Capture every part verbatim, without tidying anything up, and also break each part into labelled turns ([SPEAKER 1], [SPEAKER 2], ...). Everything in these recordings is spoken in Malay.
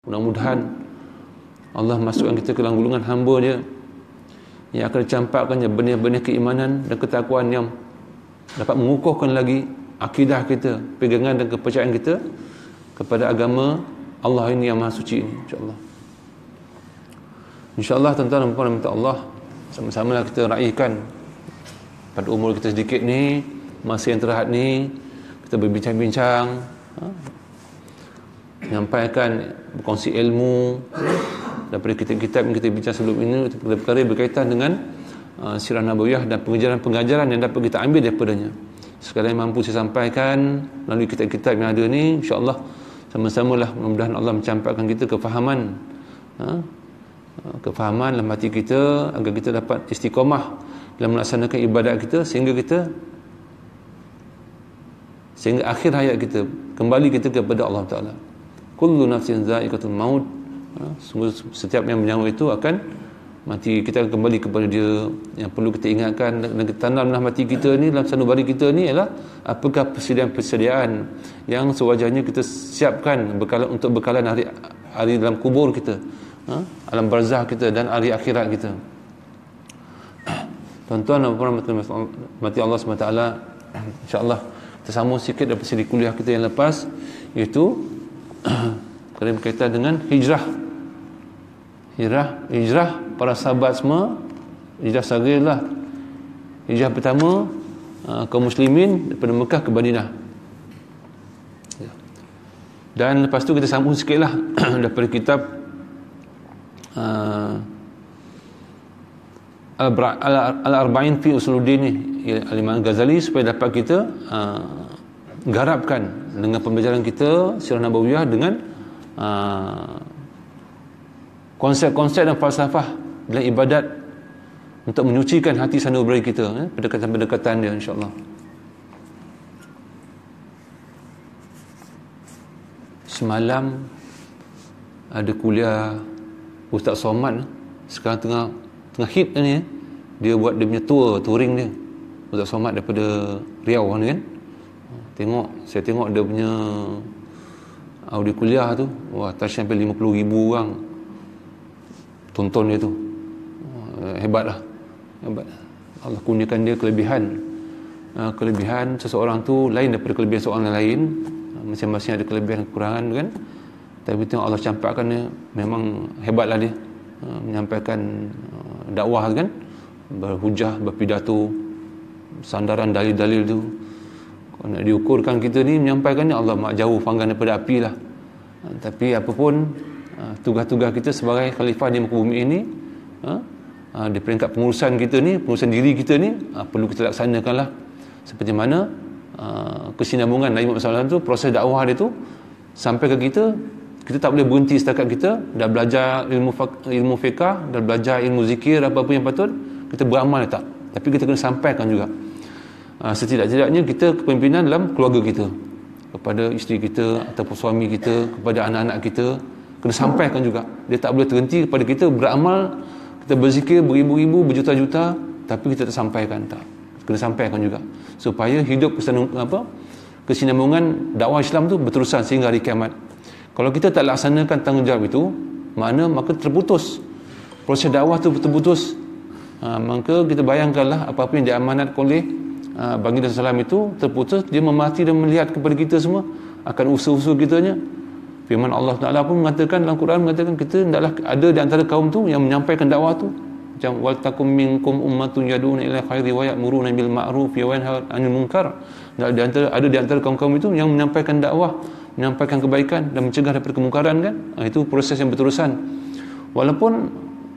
[SPEAKER 1] Mudah-mudahan Allah masukkan kita ke dalam golongan hamba Dia yang akan dicampakkannya benih-benih keimanan dan ketakwaan yang dapat mengukuhkan lagi akidah kita, pegangan dan kepercayaan kita kepada agama Allah ini yang maha suci ini, insya-Allah. InsyaAllah tuan-tuan dan puan-puan minta Allah, sama-sama lah kita raikan pada umur kita sedikit ni, masa yang terhad ni, kita berbincang-bincang, ha? menyampaikan, berkongsi ilmu daripada kitab-kitab yang kita bincang sebelum ini, perkara-perkara berkaitan dengan uh, sirah nabawiyah dan pengajaran-pengajaran yang dapat kita ambil daripadanya. Sekali yang mampu saya sampaikan melalui kitab-kitab yang ada ni, insya-Allah sama-samalah mudah-mudahan Allah mencampakkan kita kefahaman, ha? kefahaman dalam hati kita agar kita dapat istiqamah dalam melaksanakan ibadat kita sehingga kita sehingga akhir hayat kita kembali kita kepada Allah Taala. Kullu nafsin za'iqatul maut. Semua setiap yang menyawa itu akan mati, kita akan kembali kepada Dia. Yang perlu kita ingatkan dan kita tanam dalam hati kita ni, dalam sanubari kita ni ialah apakah persediaan-persediaan yang sewajarnya kita siapkan bekalan untuk bekalan hari hari dalam kubur kita, ha? alam barzah kita dan hari akhirat kita. Tuan-tuan dan puan-puan mati Allah subhanahu wa taala, insya-Allah kita sambung sikit daripada siri kuliah kita yang lepas, iaitu kerana berkaitan dengan hijrah. Hijrah, hijrah para sahabat semua, hijrah saghirlah. Hijrah pertama uh, kaum muslimin daripada Mekah ke Madinah. Dan lepas tu kita sambung sikitlah daripada kitab uh, Al-Arba'in fi Usuluddin ni, Al-Imam Ghazali, supaya dapat kita uh, garapkan dengan pembelajaran kita sirah nabawiyah dengan uh, konsep-konsep dan falsafah dalam ibadat untuk menyucikan hati sanubari kita, eh, pendekatan-pendekatan dia, insya-Allah. Semalam ada kuliah Ustaz Somad, sekarang tengah tengah hit ni, eh. Dia buat dia punya tour, touring dia. Ustaz Somad daripada Riau ni kan. Tengok, saya tengok dia punya audio kuliah tu, wah, touch sampai lima puluh ribu orang tonton dia tu. Hebat lah, hebat. Allah kurniakan dia kelebihan. Kelebihan seseorang tu lain daripada kelebihan seorang lain. Masing-masing ada kelebihan dan kekurangan kan. Tapi tengok Allah campakkan dia, memang hebatlah dia menyampaikan dakwah kan, berhujah, berpidato, sandaran dalil-dalil tu. Kalau nak diukurkan kita ni menyampaikannya, Allah mak jauh panggang daripada api lah. Ha, tapi apapun ha, tugas-tugas kita sebagai khalifah di muka bumi ini, ha, ha, di peringkat pengurusan kita ni, pengurusan diri kita ni, ha, perlu kita laksanakan lah. Seperti mana ha, kesinambungan Nabi Muhammad sallallahu alaihi wasallam tu, proses dakwah dia tu sampai ke kita. Kita tak boleh berhenti setakat kita dah belajar ilmu ilmu fiqah, dah belajar ilmu zikir, apa-apa yang patut kita beramal tak, tapi kita kena sampaikan juga. Uh, setidak-tidaknya kita kepimpinan dalam keluarga kita, kepada isteri kita ataupun suami kita, kepada anak-anak kita, kena sampaikan juga. Dia tak boleh terhenti kepada kita beramal, kita berzikir beribu-ribu, berjuta-juta, tapi kita tak sampaikan, tak. Kena sampaikan juga supaya hidup kesinambungan, apa, kesinambungan dakwah Islam tu berterusan sehingga hari kiamat. Kalau kita tak laksanakan tanggungjawab itu, makna maka terputus proses dakwah tu, terputus. Ha, maka kita bayangkanlah apa-apa yang diamanatkan oleh Uh, baginda sallallahu alaihi wasallam itu terputus, dia memati dan melihat kepada kita semua akan usaha-usaha kitanya. Firman Allah Taala pun mengatakan dalam Quran, mengatakan kita hendaklah ada di antara kaum tu yang menyampaikan dakwah tu, macam wal takum minkum ummatun yad'una ila khairi wa ya'muruna bil ma'ruf wa yanhauna 'anil munkar. Di antara ada di antara kaum-kaum itu yang menyampaikan dakwah, menyampaikan kebaikan dan mencegah daripada kemungkaran kan. Uh, itu proses yang berterusan. Walaupun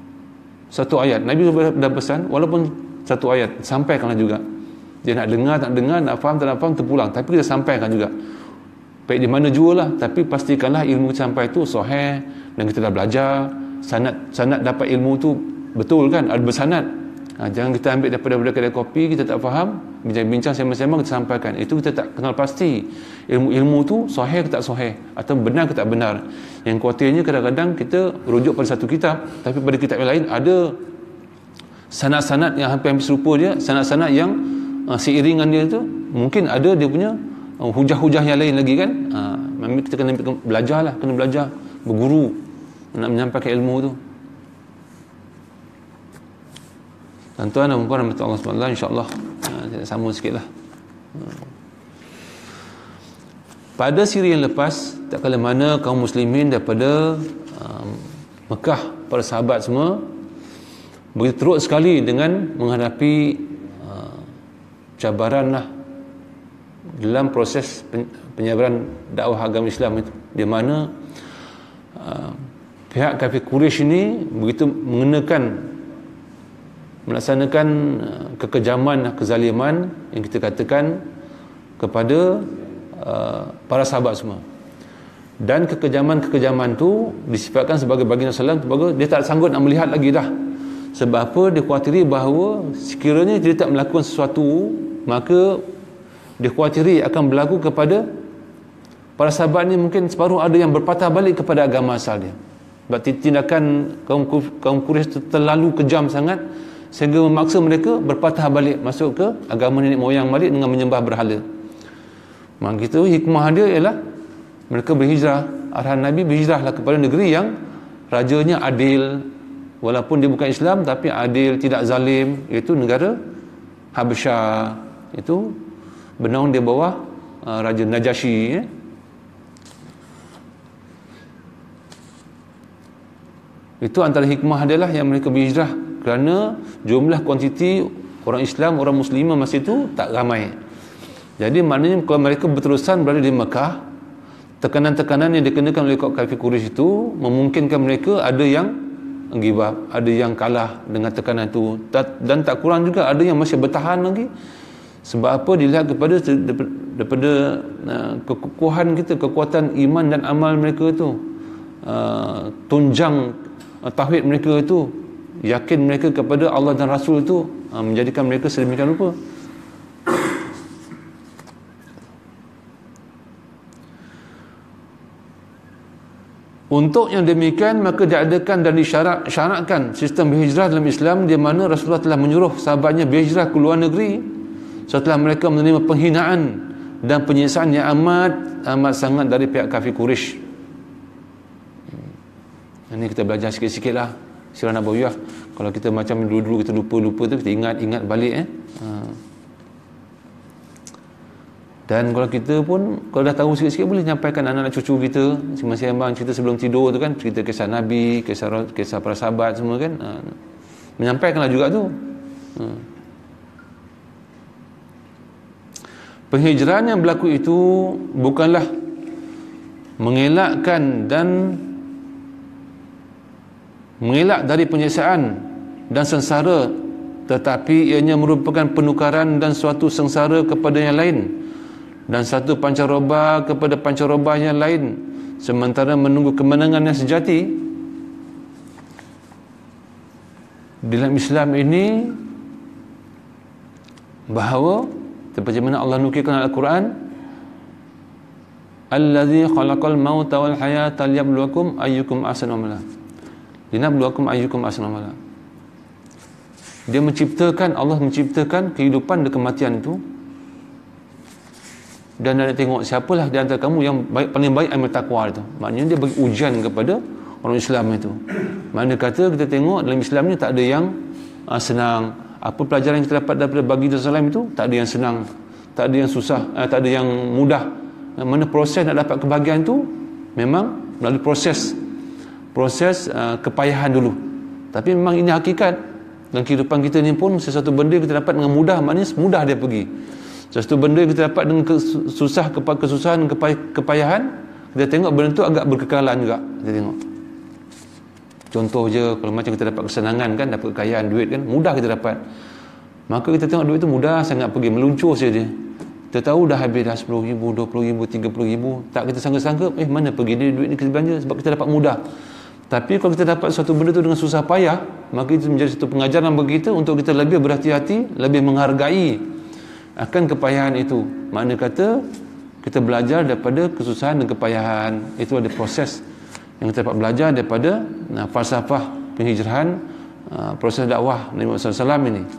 [SPEAKER 1] satu ayat Nabi dah pesan, walaupun satu ayat sampaikanlah juga. Dia nak dengar, tak dengar, nak faham, tak nak faham, terpulang. Tapi kita sampaikan juga. Baik di mana jua lah. Tapi pastikanlah ilmu sampai tu sahih. Dan kita dah belajar. Sanad, sanad dapat ilmu tu betul kan? Ada bersanad. Ha, jangan kita ambil daripada kedai kopi, kita tak faham. Bincang-bincang sembang-sembang, kita sampaikan. Itu kita tak kenal pasti. Ilmu-ilmu tu sahih ke tak sahih. Atau benar ke tak benar. Yang khawatirnya kadang-kadang kita rujuk pada satu kitab. Tapi pada kitab yang lain ada sanad-sanad yang hampir-hampir serupa dia. Sanad-sanad yang Uh, seiringan dia tu mungkin ada dia punya uh, hujah-hujah yang lain lagi kan. Uh, memang kita kena belajar lah, kena belajar berguru, nak menyampaikan ilmu tu. Tuan-tuan dan puan-puan rahmat Allah subhanahu wa taala, insya-Allah ha, sambung sikitlah. Pada siri yang lepas, tak kala mana kaum muslimin daripada um, Mekah, para sahabat semua begitu teruk sekali dengan menghadapi uh, cabaran lah dalam proses penyebaran dakwah agama Islam itu, di mana uh, pihak kafir Quraisy ini begitu mengenakan melaksanakan uh, kekejaman, kezaliman yang kita katakan kepada uh, para sahabat semua. Dan kekejaman-kekejaman tu disifatkan sebagai baginda Rasulullah sebagai dia tak sanggup nak melihat lagi dah. Sebab apa? Dia khawatiri bahawa sekiranya dia tak melakukan sesuatu, maka dia khawatiri akan berlaku kepada para sahabat ni, mungkin separuh ada yang berpatah balik kepada agama asal dia. Sebab tindakan kaum kaum Quraisy terlalu kejam sangat sehingga memaksa mereka berpatah balik masuk ke agama nenek moyang balik dengan menyembah berhala. Maka itu hikmah dia ialah mereka berhijrah. Arahan Nabi berhijrahlah kepada negeri yang rajanya adil, walaupun dia bukan Islam tapi adil, tidak zalim, iaitu negara Habasyah. Itu bernaung di bawah uh, Raja Najasyi, ya. Itu antara hikmah adalah yang mereka berhijrah kerana jumlah kuantiti orang Islam, orang Muslimah masa itu tak ramai. Jadi maknanya kalau mereka berterusan berada di Mekah, tekanan-tekanan yang dikenakan oleh kaum kafir Quraisy itu memungkinkan mereka ada yang give up, ada yang kalah dengan tekanan itu, dan tak kurang juga ada yang masih bertahan lagi. Sebab apa? Dilihat kepada daripada uh, kekukuhan kita, kekuatan iman dan amal mereka itu, uh, tunjang uh, tauhid mereka itu, yakin mereka kepada Allah dan Rasul itu, uh, menjadikan mereka sedemikian rupa. Untuk yang demikian, maka diadakan dan disyaratkan sistem berhijrah dalam Islam, di mana Rasulullah telah menyuruh sahabatnya berhijrah ke luar negeri setelah mereka menerima penghinaan dan penyiksaan yang amat amat sangat dari pihak kafir Quraisy. Ini kita belajar sikit-sikit lah sirah nabawiyah. Kalau kita macam dulu-dulu kita lupa-lupa tu, kita ingat-ingat balik eh. Ha. Dan kalau kita pun kalau dah tahu sikit-sikit, boleh nyampaikan anak-anak cucu kita, sembang-sembang cerita sebelum tidur tu kan, cerita kisah Nabi, kisah kisah para sahabat semua kan. Ha. Menyampaikanlah juga tu. Ha. Penghijrahan yang berlaku itu bukanlah mengelakkan dan mengelak dari penyiksaan dan sengsara, tetapi ianya merupakan penukaran dan suatu sengsara kepada yang lain dan satu pancaroba kepada pancaroba yang lain, sementara menunggu kemenangan yang sejati. Dalam Islam ini bahawa seperti mana Allah nukilkan Al-Quran, allazi khalaqal mauta wal hayata liyabluwakum ayyukum ahsanu amala, linabluwakum ayyukum ahsanu amala. Dia menciptakan, Allah menciptakan kehidupan dan kematian itu, dan dia tengok siapalah di antara kamu yang baik, paling baik amal takwa itu. Maknanya dia bagi ujian kepada orang Islam itu. Mana kata kita tengok dalam Islam ni tak ada yang uh, senang. Apa pelajaran yang kita dapat daripada baginda Rasulullah itu, tak ada yang senang, tak ada yang susah, uh, tak ada yang mudah. Mana proses nak dapat kebahagiaan itu memang melalui proses proses uh, kepayahan dulu. Tapi memang ini hakikat dalam kehidupan kita ni pun. Sesuatu benda kita dapat dengan mudah, maknanya mudah dia pergi. Sesuatu benda yang kita dapat dengan susah, kesusahan, kepayahan, kita tengok benda tu agak berkekalan juga. Kita tengok contoh je, kalau macam kita dapat kesenangan kan, dapat kekayaan, duit kan, mudah kita dapat. Maka kita tengok duit tu mudah sangat pergi, meluncur saja. Kita tahu dah habis dah sepuluh ribu, dua puluh ribu, tiga puluh ribu, tak kita sangka-sangka, eh mana pergi dia duit ni kita belanja, sebab kita dapat mudah. Tapi kalau kita dapat suatu benda tu dengan susah payah, maka itu menjadi satu pengajaran bagi kita untuk kita lebih berhati-hati, lebih menghargai akan kepayahan itu. Makna kata kita belajar daripada kesusahan dan kepayahan. Itu ada proses yang kita dapat belajar daripada nah, falsafah penghijrahan, uh, proses dakwah Nabi Muhammad sallallahu alaihi wasallam ini.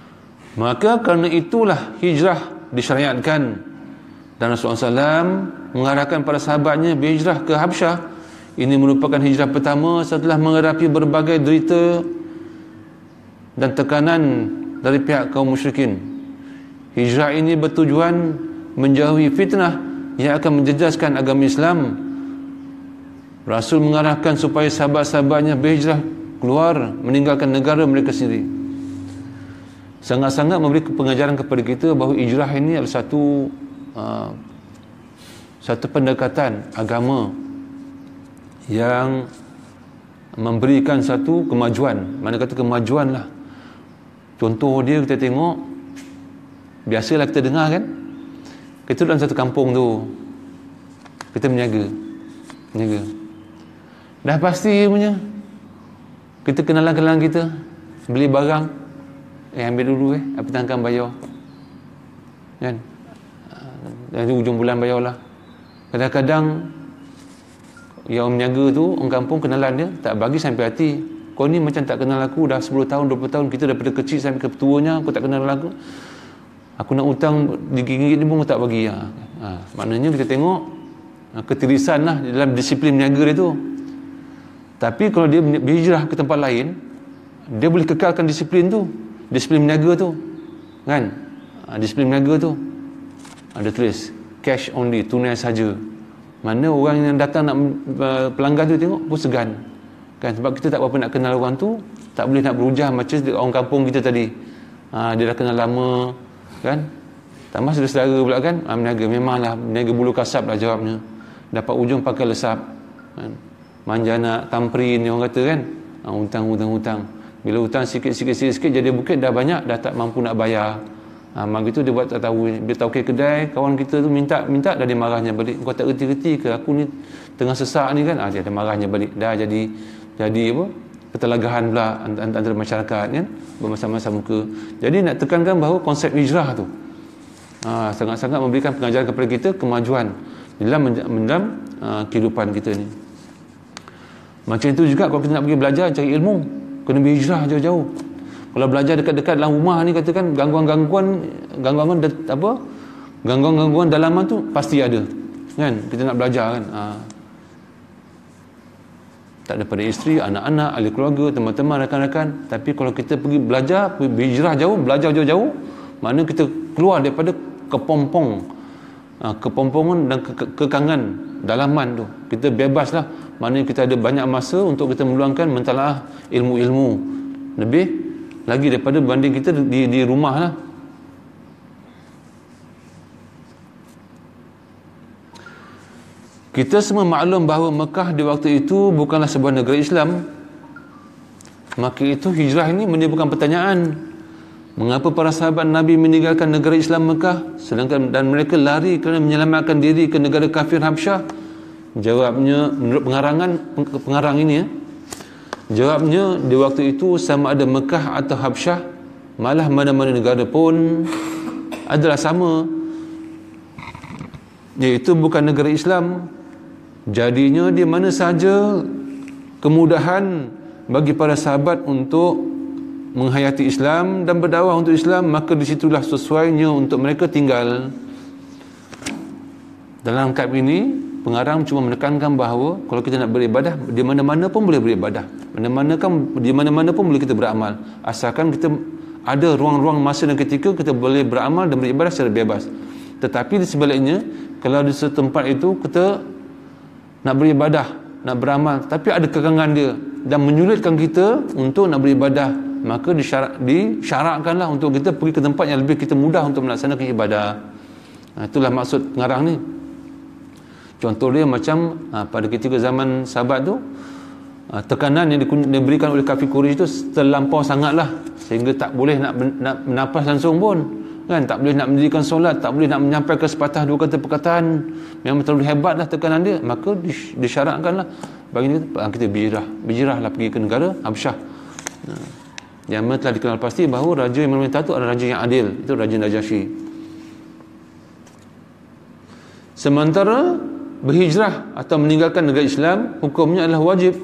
[SPEAKER 1] Maka kerana itulah hijrah disyariatkan, dan Rasulullah sallallahu alaihi wasallam mengarahkan para sahabatnya berhijrah ke Habsyah. Ini merupakan hijrah pertama setelah menghadapi berbagai derita dan tekanan dari pihak kaum musyrikin. Hijrah ini bertujuan menjauhi fitnah yang akan menjejaskan agama Islam. Rasul mengarahkan supaya sahabat-sahabatnya berhijrah keluar, meninggalkan negara mereka sendiri. Sangat-sangat memberi pengajaran kepada kita bahawa hijrah ini adalah satu uh, satu pendekatan agama yang memberikan satu kemajuan. Mana kata kemajuan lah. Contoh dia kita tengok, biasalah kita dengar kan, kita dalam satu kampung tu, kita menjaga menjaga dah pasti punya, kita kenalan-kenalan kita beli barang, eh ambil dulu eh apa tangkan bayar kan, dari ujung bulan bayar lah. Kadang-kadang yang menjaga tu orang kampung kenalan dia tak bagi sampai hati. Kau ni macam tak kenal aku dah sepuluh tahun dua puluh tahun, kita daripada kecil sampai ke tuanya aku tak kenal aku. Aku nak hutang ringgit ni pun tak bagi. Ha. Ha. Maknanya kita tengok ketirisan lah dalam disiplin menjaga dia tu. Tapi kalau dia berhijrah ke tempat lain, dia boleh kekalkan disiplin tu, disiplin menjaga tu kan. Ha, disiplin menjaga tu ada tulis cash only, tunai saja. Mana orang yang datang nak uh, pelanggan tu tengok pun segan kan, sebab kita tak berapa nak kenal orang tu, tak boleh nak berujah macam orang kampung kita tadi. Ha, dia dah kenal lama kan, tambah sudah saudara pula kan. Ha, meniaga memanglah meniaga bulu kasap lah jawabnya, dapat ujung pakai lesap kan. Manja nak tamprin orang kata kan. Ha, hutang hutang hutang, bila hutang sikit-sikit sikit jadi bukit dah banyak, dah tak mampu nak bayar. Ha, mak itu dia buat tak tahu. Dia tahu ke kedai, kawan kita tu minta minta dah dia marahnya balik. Kau tak reti-reti ke aku ni tengah sesak ni kan. Ha, dia ada marahnya balik. Dah jadi jadi apa? Pertelagahan pula antara masyarakat kan, bersama-sama muka. Jadi nak tekankan bahawa konsep hijrah tu ha, sangat-sangat memberikan pengajaran kepada kita kemajuan dalam dalam uh, kehidupan kita ni. Macam itu juga kalau kita nak pergi belajar cari ilmu, kena berhijrah jauh-jauh. Kalau belajar dekat-dekat dalam rumah ni katakan gangguan-gangguan gangguan apa? Gangguan-gangguan dalaman tu pasti ada. Kan? Kita nak belajar kan. Ha. Tak ada pada isteri, anak-anak, ahli keluarga, teman-teman, rakan-rakan. Tapi kalau kita pergi belajar, pergi berhijrah jauh, belajar jauh-jauh, makna kita keluar daripada kepompong, ha, kepompongan dan ke- ke- kekangan dalaman tu. Kita bebaslah. Maknanya kita ada banyak masa untuk kita meluangkan mentalaah ilmu-ilmu. Lebih lagi daripada banding kita di, di rumah lah. Kita semua maklum bahawa Mekah di waktu itu bukanlah sebuah negara Islam. Maka itu hijrah ini menimbulkan pertanyaan, mengapa para sahabat Nabi meninggalkan negara Islam Mekah sedangkan dan mereka lari kerana menyelamatkan diri ke negara kafir Habsyah? Jawabnya menurut pengarangan pengarang ini ya, jawabnya di waktu itu sama ada Mekah atau Habsyah, malah mana-mana negara pun adalah sama, iaitu bukan negara Islam. Jadinya di mana saja kemudahan bagi para sahabat untuk menghayati Islam dan berdakwah untuk Islam, maka disitulah sesuainya untuk mereka tinggal. Dalam kitab ini pengarang cuma menekankan bahawa kalau kita nak beribadah, di mana-mana pun boleh beribadah, mana-mana kan, di mana-mana pun boleh kita beramal, asalkan kita ada ruang-ruang masa dan ketika kita boleh beramal dan beribadah secara bebas. Tetapi di sebaliknya, kalau di setempat itu kita nak beribadah, nak beramal, tapi ada kekangan dia dan menyulitkan kita untuk nak beribadah, maka disyarak, disyarakkanlah untuk kita pergi ke tempat yang lebih kita mudah untuk melaksanakan ibadah. Nah, itulah maksud pengarang ni. Contoh dia macam ha, pada ketika zaman sahabat tu, ha, tekanan yang diberikan oleh kafir Quraisy itu terlampau sangatlah sehingga tak boleh nak, nak menafas langsung pun kan, tak boleh nak mendirikan solat, tak boleh nak menyampaikan sepatah dua kata perkataan, memang terlalu hebatlah tekanan dia. Maka disyaratkanlah bagi kita, kita berhijrah berhijrahlah pergi ke negara Habsyah. Ha, yang telah dikenal pasti bahawa raja yang memerintah itu adalah raja yang adil, itu Raja Najasyi. Sementara berhijrah atau meninggalkan negara Islam hukumnya adalah wajib,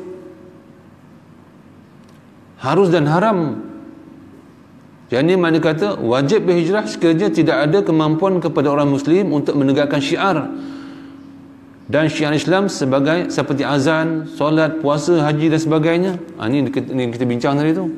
[SPEAKER 1] harus dan haram. Jadi mana kata wajib berhijrah sekiranya tidak ada kemampuan kepada orang Muslim untuk menegakkan syiar dan syiar Islam sebagai seperti azan, solat, puasa, haji dan sebagainya. Ha, ini yang kita bincang tadi tu.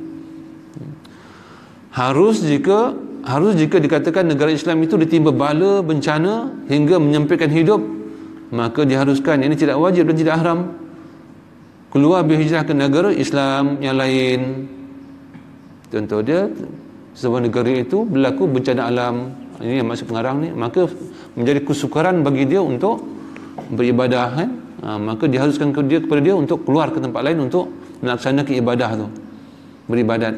[SPEAKER 1] Harus jika harus jika dikatakan negara Islam itu ditimpa bala, bencana hingga menyempitkan hidup, maka diharuskan, ini tidak wajib dan tidak haram, keluar berhijrah ke negara Islam yang lain. Contoh dia, sebuah negara itu berlaku bencana alam, ini yang maksud pengarang ni, maka menjadi kesukaran bagi dia untuk beribadah, kan? Ha, maka diharuskan ke dia, kepada dia untuk keluar ke tempat lain untuk melaksanakan ibadah tu, beribadat.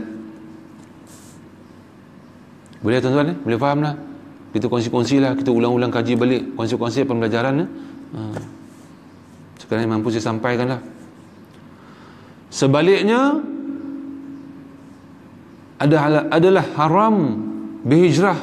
[SPEAKER 1] Boleh tuan-tuan, eh? Boleh faham lah. Kita kongsi-kongsi lah, kita ulang-ulang kaji balik kongsi-kongsi pembelajaran, eh? Ha. Sekarang mampu saya sampaikan lah. Sebaliknya, adalah, adalah haram berhijrah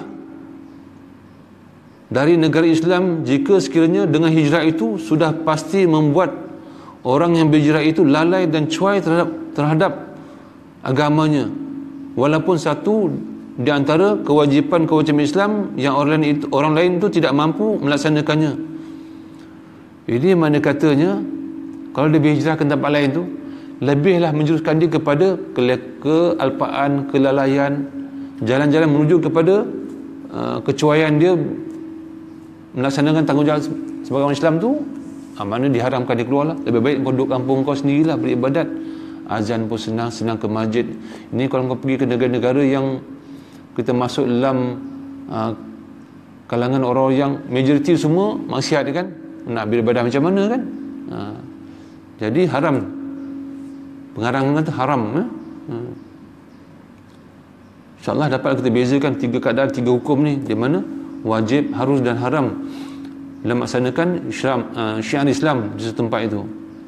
[SPEAKER 1] dari negara Islam jika sekiranya dengan hijrah itu sudah pasti membuat orang yang berhijrah itu lalai dan cuai terhadap terhadap agamanya, walaupun satu di antara kewajipan-kewajipan Islam yang orang lain itu, orang lain itu tidak mampu melaksanakannya. Ini mana katanya, kalau dia berhijrah ke tempat lain tu, lebihlah menjuruskan dia kepada ke- kealpaan, kelalaian, jalan-jalan menuju kepada uh, kecuaian dia melaksanakan tanggungjawab sebagai orang Islam tu. Ha, mana diharamkan dia keluar lah. Lebih baik kau duduk kampung kau sendirilah beribadat. Azan pun senang, senang ke masjid. Ini kalau kau pergi ke negara-negara yang kita masuk dalam uh, kalangan orang yang majoriti semua maksiat, kan, nak beribadah macam mana, kan? Ha, jadi haram. Pengarang kata haram, eh? Ha. InsyaAllah dapat kita bezakan tiga keadaan, tiga hukum ni, di mana wajib, harus dan haram dalam melaksanakan Islam, uh, syiar Islam di setempat itu.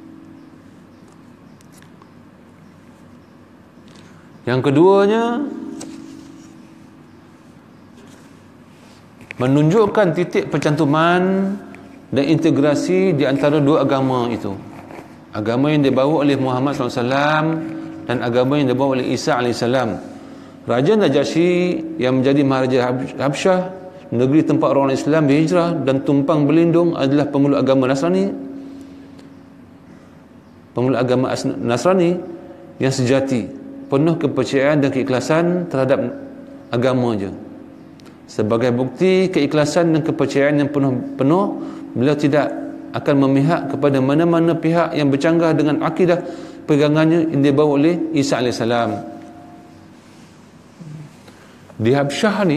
[SPEAKER 1] Yang keduanya, menunjukkan titik percantuman dan integrasi di antara dua agama itu. Agama yang dibawa oleh Muhammad sallallahu alaihi wasallam dan agama yang dibawa oleh Isa alaihissalam. Raja Najasyi yang menjadi Maharaja Habsyah, negeri tempat orang Islam berhijrah dan tumpang berlindung, adalah pemeluk agama Nasrani. Pemeluk agama Nasrani yang sejati, penuh kepercayaan dan keikhlasan terhadap agamanya. Sebagai bukti keikhlasan dan kepercayaan yang penuh, penuh beliau tidak akan memihak kepada mana-mana pihak yang bercanggah dengan akidah pegangannya yang dibawa oleh Isa alaihissalam. Di Habsyah ni,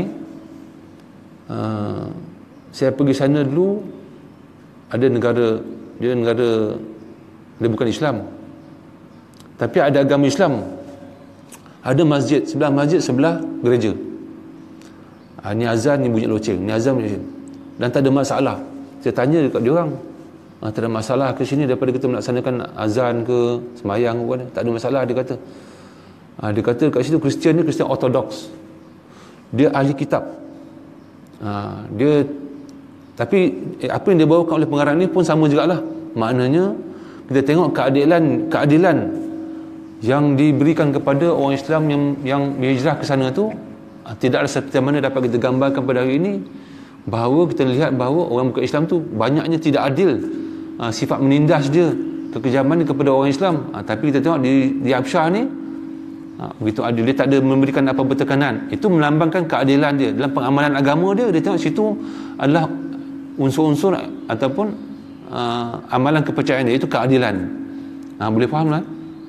[SPEAKER 1] uh, saya pergi sana dulu, ada negara, dia negara, dia bukan Islam, tapi ada agama Islam, ada masjid, sebelah masjid, sebelah gereja. Ha, ni azan, ni bunyi loceng, ni azan, bunyi loceng, dan tak ada masalah. Saya tanya dekat dia orang, ha, tak ada masalah ke sini daripada kita melaksanakan azan ke sembahyang ke, tak ada masalah, dia kata. Ha, dia kata kat situ Kristian ni Kristian Ortodoks, dia ahli kitab. Ha, dia tapi eh, apa yang dia bawakan oleh pengarang ni pun sama jugalah. Maknanya kita tengok keadilan keadilan yang diberikan kepada orang Islam yang yang berhijrah ke sana tu, tidaklah seperti mana dapat kita gambarkan pada hari ini, bahawa kita lihat bahawa orang bukan Islam tu banyaknya tidak adil, ha, sifat menindas dia, kekejaman dia kepada orang Islam. Ha, tapi kita tengok di, di Habsyah ni, ha, begitu adil, dia tak ada memberikan apa bertekanan. Itu melambangkan keadilan dia dalam pengamalan agama dia. Dia tengok situ adalah unsur-unsur ataupun uh, amalan kepercayaan dia, itu keadilan. Ha, boleh faham lah.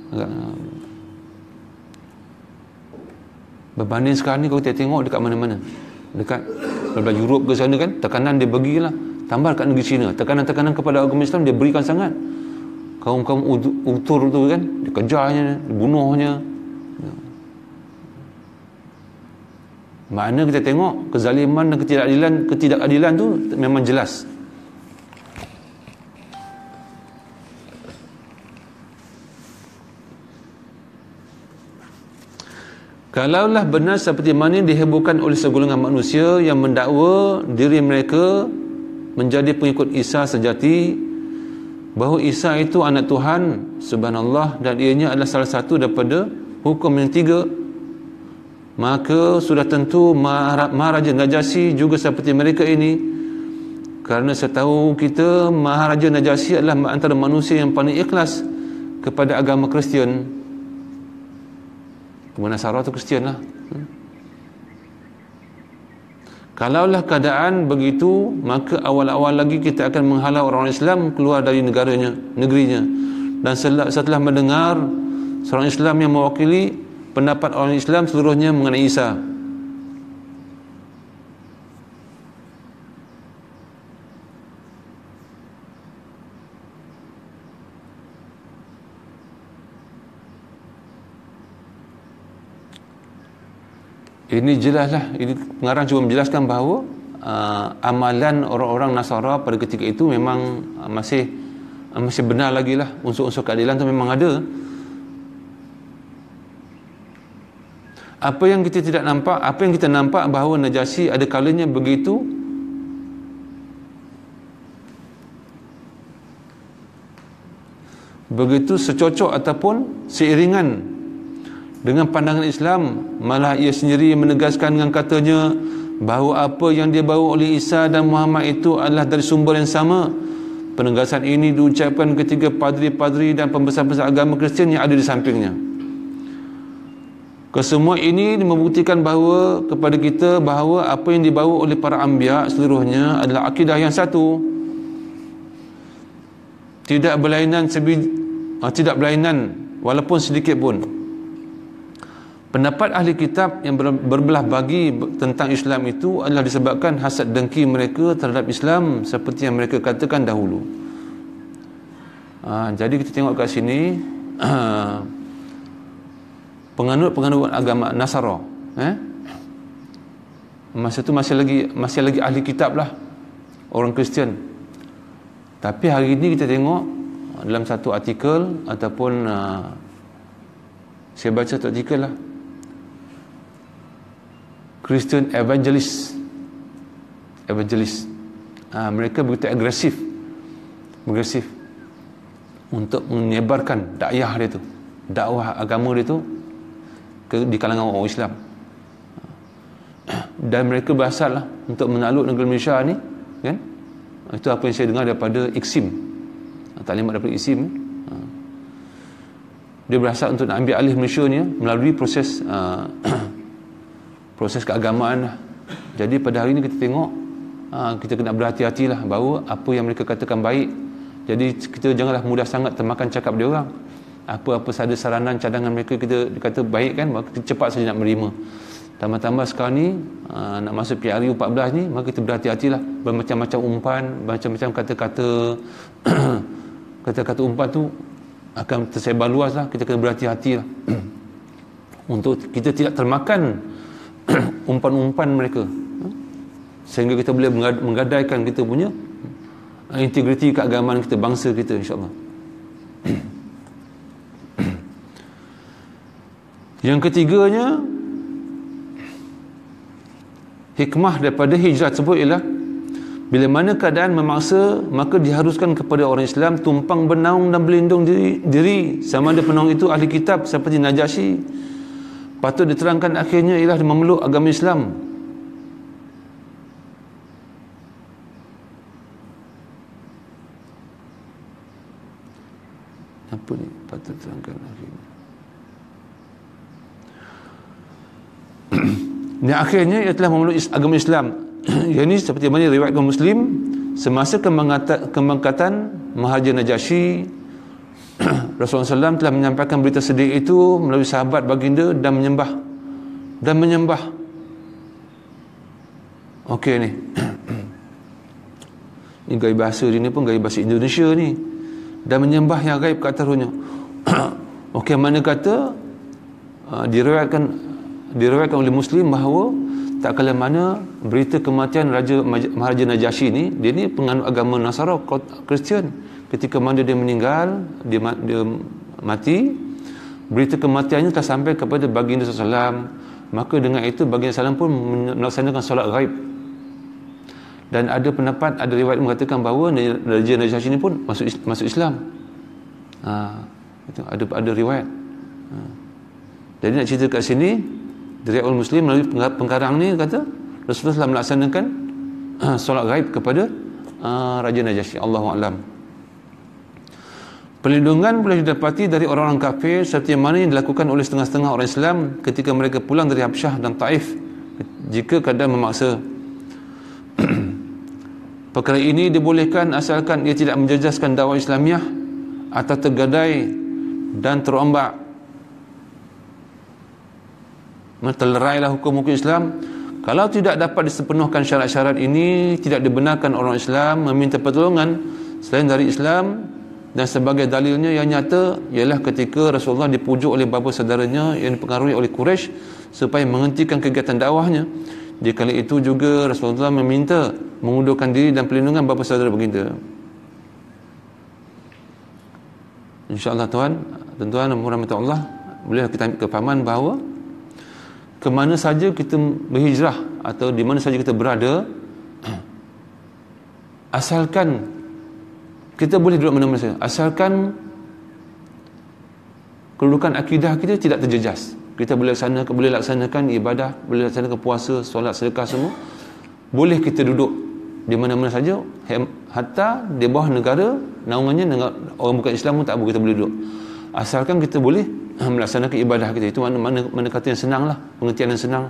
[SPEAKER 1] Berbanding sekarang ni kalau kita tengok dekat mana-mana, dekat dalam Europe ke sana, kan, tekanan dia bagilah, tambah dekat negeri China, tekanan-tekanan kepada agama Islam dia berikan sangat. Kaum-kaum Utur tu, kan, dikejarnya, dibunuhnya. Makna kita tengok kezaliman dan ketidakadilan ketidakadilan tu memang jelas. Kalaulah benar seperti mana dihebohkan oleh segolongan manusia yang mendakwa diri mereka menjadi pengikut Isa sejati, bahawa Isa itu anak Tuhan, subhanallah, dan ianya adalah salah satu daripada hukum yang tiga, maka sudah tentu Maharaja Najasyi juga seperti mereka ini Kerana setahu kita Maharaja Najasyi adalah antara manusia yang paling ikhlas kepada agama Kristian. Kemudian Nasara tu Kristian lah. hmm. Kalaulah keadaan begitu, maka awal-awal lagi kita akan menghalau orang Islam keluar dari negaranya, negerinya. Dan setelah mendengar seorang Islam yang mewakili pendapat orang Islam seluruhnya mengenai Isa, ini jelaslah, ini pengarang cuba menjelaskan bahawa uh, amalan orang-orang Nasara pada ketika itu memang uh, masih uh, masih benar lagi lah, unsur-unsur keadilan tu memang ada. Apa yang kita tidak nampak, apa yang kita nampak bahawa Najasyi ada kalanya begitu begitu secocok ataupun seiringan dengan pandangan Islam, malah ia sendiri menegaskan dengan katanya bahawa apa yang dia bawa oleh Isa dan Muhammad itu adalah dari sumber yang sama. Penegasan ini diucapkan ketiga padri-padri dan pembesar-pembesar agama Kristian yang ada di sampingnya. Kesemua ini membuktikan bahawa kepada kita bahawa apa yang dibawa oleh para anbiya seluruhnya adalah akidah yang satu, tidak berlainan sebi, tidak berlainan walaupun sedikit pun. Pendapat ahli kitab yang berbelah bagi tentang Islam itu adalah disebabkan hasad dengki mereka terhadap Islam seperti yang mereka katakan dahulu. Ha, jadi kita tengok kat sini uh, penganut-penganut agama Nasara, eh? masa tu masih lagi masih lagi ahli kitab lah, orang Kristian. Tapi hari ini kita tengok dalam satu artikel ataupun uh, saya baca satu artikel lah, Christian evangelist evangelist ha, mereka begitu agresif agresif untuk menyebarkan dakwah dia tu, dakwah agama dia tu ke, di kalangan orang Islam. Dan mereka berasal lah untuk menakluk negeri Malaysia ni, kan? Itu apa yang saya dengar daripada I K S I M, taklimat daripada I K S I M. Dia berasal untuk nak ambil alih Malaysia ni melalui proses uh, proses keagamaan lah. Jadi pada hari ini kita tengok aa, kita kena berhati-hatilah bahawa apa yang mereka katakan baik, jadi kita janganlah mudah sangat termakan cakap dia orang. Apa-apa sahaja saranan cadangan mereka kita kata baik kan, maka kita cepat saja nak menerima. Tambah-tambah sekarang ni aa, nak masuk P R U empat belas ni, maka kita berhati-hatilah. Bermacam-macam umpan, macam-macam kata-kata kata-kata umpan tu akan tersebar luas lah. Kita kena berhati-hatilah untuk kita tidak termakan umpan-umpan mereka, sehingga kita boleh menggadaikan kita punya integriti keagamaan kita, bangsa kita, insya-Allah. Yang ketiganya, hikmah daripada hijrah tersebut ialah bila mana keadaan memaksa, maka diharuskan kepada orang Islam tumpang bernaung dan berlindung diri, diri sama ada penaung itu ahli kitab seperti Najasyi. Patut diterangkan akhirnya ialah memeluk agama Islam. Apa ni? Patut diterangkan akhirnya. Dan akhirnya ia telah memeluk agama Islam. Yang ini seperti mana riwayatkan Muslim, semasa kemangkatan Maharaja Najasyi, Rasulullah sallallahu alaihi wasallam telah menyampaikan berita sedih itu melalui sahabat baginda dan menyembah dan menyembah okey ni ni gaya bahasa dia ni pun gaya bahasa Indonesia ni, dan menyembah yang gaib ke atas ruhnya. Okey, mana kata uh, diriwayatkan diriwayatkan oleh Muslim bahawa tak kala mana berita kematian Raja Maharaja Najasyi ni, dia ni penganut agama Nasara Kristian. Ketika mana dia meninggal, dia, dia mati, berita kematiannya telah sampai kepada baginda sallallahu alaihi wasallam. Maka dengan itu baginda sallallahu alaihi wasallam pun melaksanakan solat ghaib. Dan ada pendapat, ada riwayat mengatakan bahawa Raja Najasyi ini pun masuk masuk Islam. Ha, itu ada ada riwayat. Ha. Jadi nak cerita kat sini, riwayat Muslim melalui pengkarang ni kata Rasulullah telah melaksanakan uh, solat ghaib kepada uh, Raja Najasyi. Allahu a'lam. Perlindungan boleh didapati dari orang-orang kafir seperti yang mana yang dilakukan oleh setengah-setengah orang Islam ketika mereka pulang dari Habsyah dan Taif jika keadaan memaksa. Perkara ini dibolehkan asalkan ia tidak menjejaskan dakwah Islamiah atau tergadai dan terombak, terlerailah hukum-hukum Islam. Kalau tidak dapat disepenuhkan syarat-syarat ini, tidak dibenarkan orang Islam meminta pertolongan selain dari Islam. Dan sebagai dalilnya yang nyata ialah ketika Rasulullah dipujuk oleh bapa saudaranya yang dipengaruhi oleh Quraisy supaya menghentikan kegiatan dakwahnya. Di kala itu juga Rasulullah meminta mengundurkan diri dan perlindungan bapa saudara baginda. InsyaAllah tuan, tuan-tuan dan rahmat Allah, boleh kita ambil kefahaman bahawa ke mana saja kita berhijrah atau di mana saja kita berada, asalkan kita boleh duduk mana-mana saja, asalkan kedudukan akidah kita tidak terjejas, kita boleh laksanakan, boleh laksanakan ibadah, boleh laksanakan puasa, solat, sedekah semua, boleh kita duduk di mana-mana saja, hatta di bawah negara naungannya orang bukan Islam pun tak boleh, kita boleh duduk, asalkan kita boleh melaksanakan ibadah kita. Itu mana mana, mana kata yang senang lah, pengertian yang senang.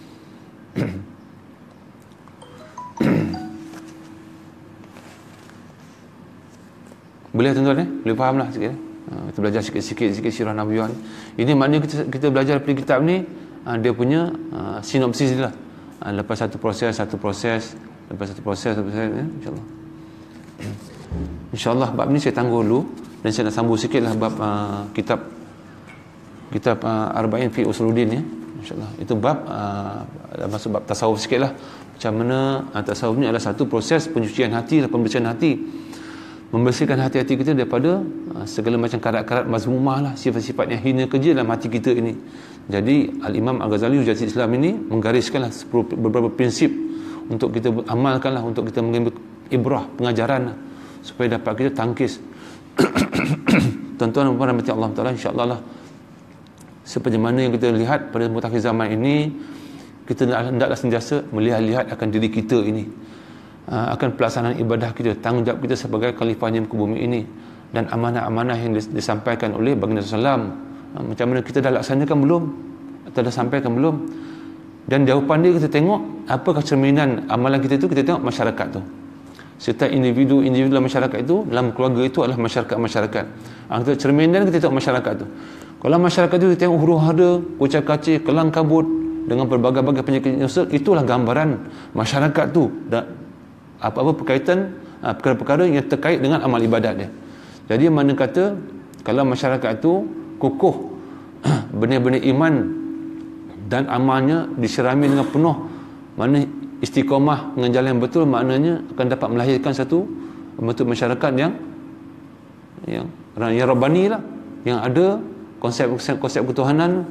[SPEAKER 1] Boleh tuan-tuan eh? Boleh faham lah sikit eh? Ha, kita belajar sikit-sikit sikit sirah Nabiyuan. Ini maknanya kita, kita belajar dari kitab ni, ha, dia punya ha, sinopsis dia lah. Ha, lepas satu proses, satu proses, lepas satu proses, satu proses eh? InsyaAllah. InsyaAllah bab ni saya tangguh dulu, dan saya nak sambung sikit lah bab uh, kitab kitab uh, Arba'in fi Usuluddin ya. InsyaAllah. Itu bab uh, masuk bab tasawuf sikit lah. Macam mana uh, tasawuf ni adalah satu proses pencucian hati, pembersihan hati, membersihkan hati-hati kita daripada uh, segala macam karat-karat mazmumah lah, sifat-sifat yang hina keji dalam hati kita ini. Jadi Al-Imam Al-Ghazali Hujatul Islam ini menggariskanlah beberapa prinsip untuk kita amalkanlah, untuk kita mengambil ibrah, pengajaran lah, supaya dapat kita tangkis. Tuan-tuan dan puan rahmati Allah Taala, insya-Allah lah, seperti mana yang kita lihat pada mutakhir zaman ini, kita hendaklah sentiasa melihat-lihat akan diri kita ini, akan pelaksanaan ibadah kita, tanggungjawab kita sebagai khalifahnya muka bumi ini, dan amanah-amanah yang disampaikan oleh baginda sallallahu alaihi wasallam, macam mana kita dah laksanakan belum, atau dah sampaikan belum. Dan jawapan dia kita tengok apakah cerminan amalan kita itu, kita tengok masyarakat tu. Setiap individu-individu dalam masyarakat itu, dalam keluarga itu adalah masyarakat-masyarakat. Kita cerminan, kita tengok masyarakat tu. Kalau masyarakat itu kita tengok huru-hara, kucak-kacir, kelang kabut dengan berbagai-bagai penyakit nyusul, itulah gambaran masyarakat tu. Dan apa-apa berkaitan perkara-perkara yang terkait dengan amal ibadat dia. Jadi mana kata kalau masyarakat itu kukuh benih-benih iman dan amalnya diserami dengan penuh, mana istiqamah dengan jalan yang betul, maknanya akan dapat melahirkan satu bentuk masyarakat yang yang yang rabbani lah, yang ada konsep-konsep konsep ketuhanan.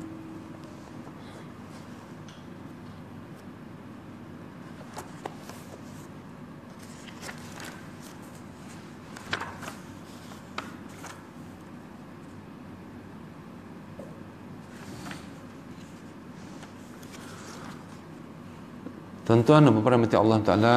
[SPEAKER 1] Tuan-tuan dan puan-puan rahmati Allah Taala,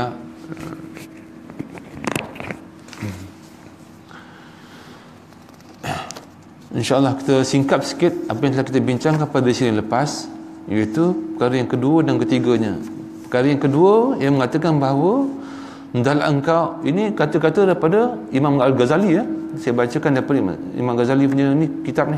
[SPEAKER 1] InsyaAllah kita singkap sikit apa yang telah kita bincangkan pada sesi yang lepas, iaitu perkara yang kedua dan ketiganya. Perkara yang kedua yang mengatakan bahawa hendaklah engkau, ini kata-kata daripada Imam Al-Ghazali ya. Saya bacakan daripada Imam Ghazali punya ni kitab ni.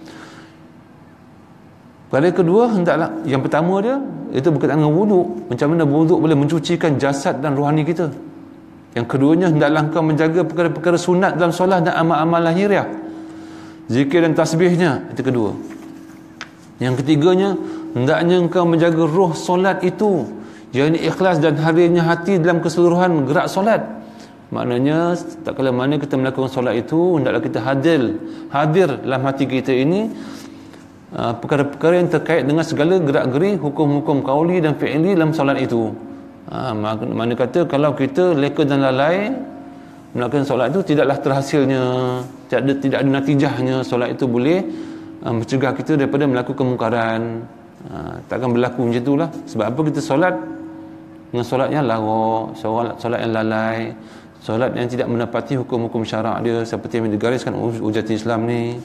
[SPEAKER 1] Perkara yang kedua, hendaklah, yang pertama dia itu berkaitan dengan wuduk, macam mana wuduk boleh mencucikan jasad dan rohani kita. Yang keduanya, hendaklah engkau menjaga perkara-perkara sunat dalam solat dan amal-amal lahiriah, zikir dan tasbihnya. Itu kedua. Yang ketiganya, hendaknya engkau menjaga roh solat itu, yakni ikhlas dan hadirnya hati dalam keseluruhan gerak solat. Maknanya tak kala mana kita melakukan solat itu, hendaklah kita hadir hadir dalam hati kita ini Uh, perkara-perkara yang terkait dengan segala gerak-geri, hukum-hukum qauli dan fi'li dalam solat itu. Uh, mana kata kalau kita leka dan lalai melakukan solat itu, tidaklah terhasilnya, tidak ada, tidak ada natijahnya. Solat itu boleh uh, mencegah kita daripada melakukan kemungkaran. Uh, takkan berlaku macam itulah. Sebab apa kita solat dengan solat yang lara, solat, solat yang lalai, solat yang tidak menepati hukum-hukum syarak dia seperti yang digariskan hujat Islam ni.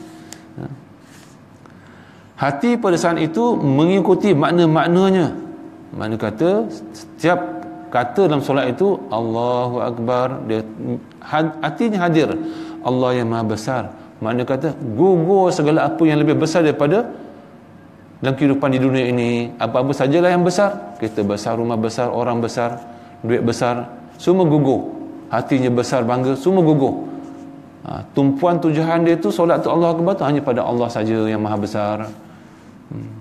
[SPEAKER 1] Hati pada saat itu mengikuti makna-maknanya. Makna kata setiap kata dalam solat itu Allahu Akbar, dia hatinya hadir Allah yang Maha Besar. Makna kata gugur segala apa yang lebih besar daripada dalam kehidupan di dunia ini. Apa-apa sajalah yang besar, kereta besar, rumah besar, orang besar, duit besar, semua gugur. Hatinya besar, bangga, semua gugur. Ha, tumpuan tujuan dia tu solat tu Allah Akbar tu hanya pada Allah saja yang Maha Besar. hmm.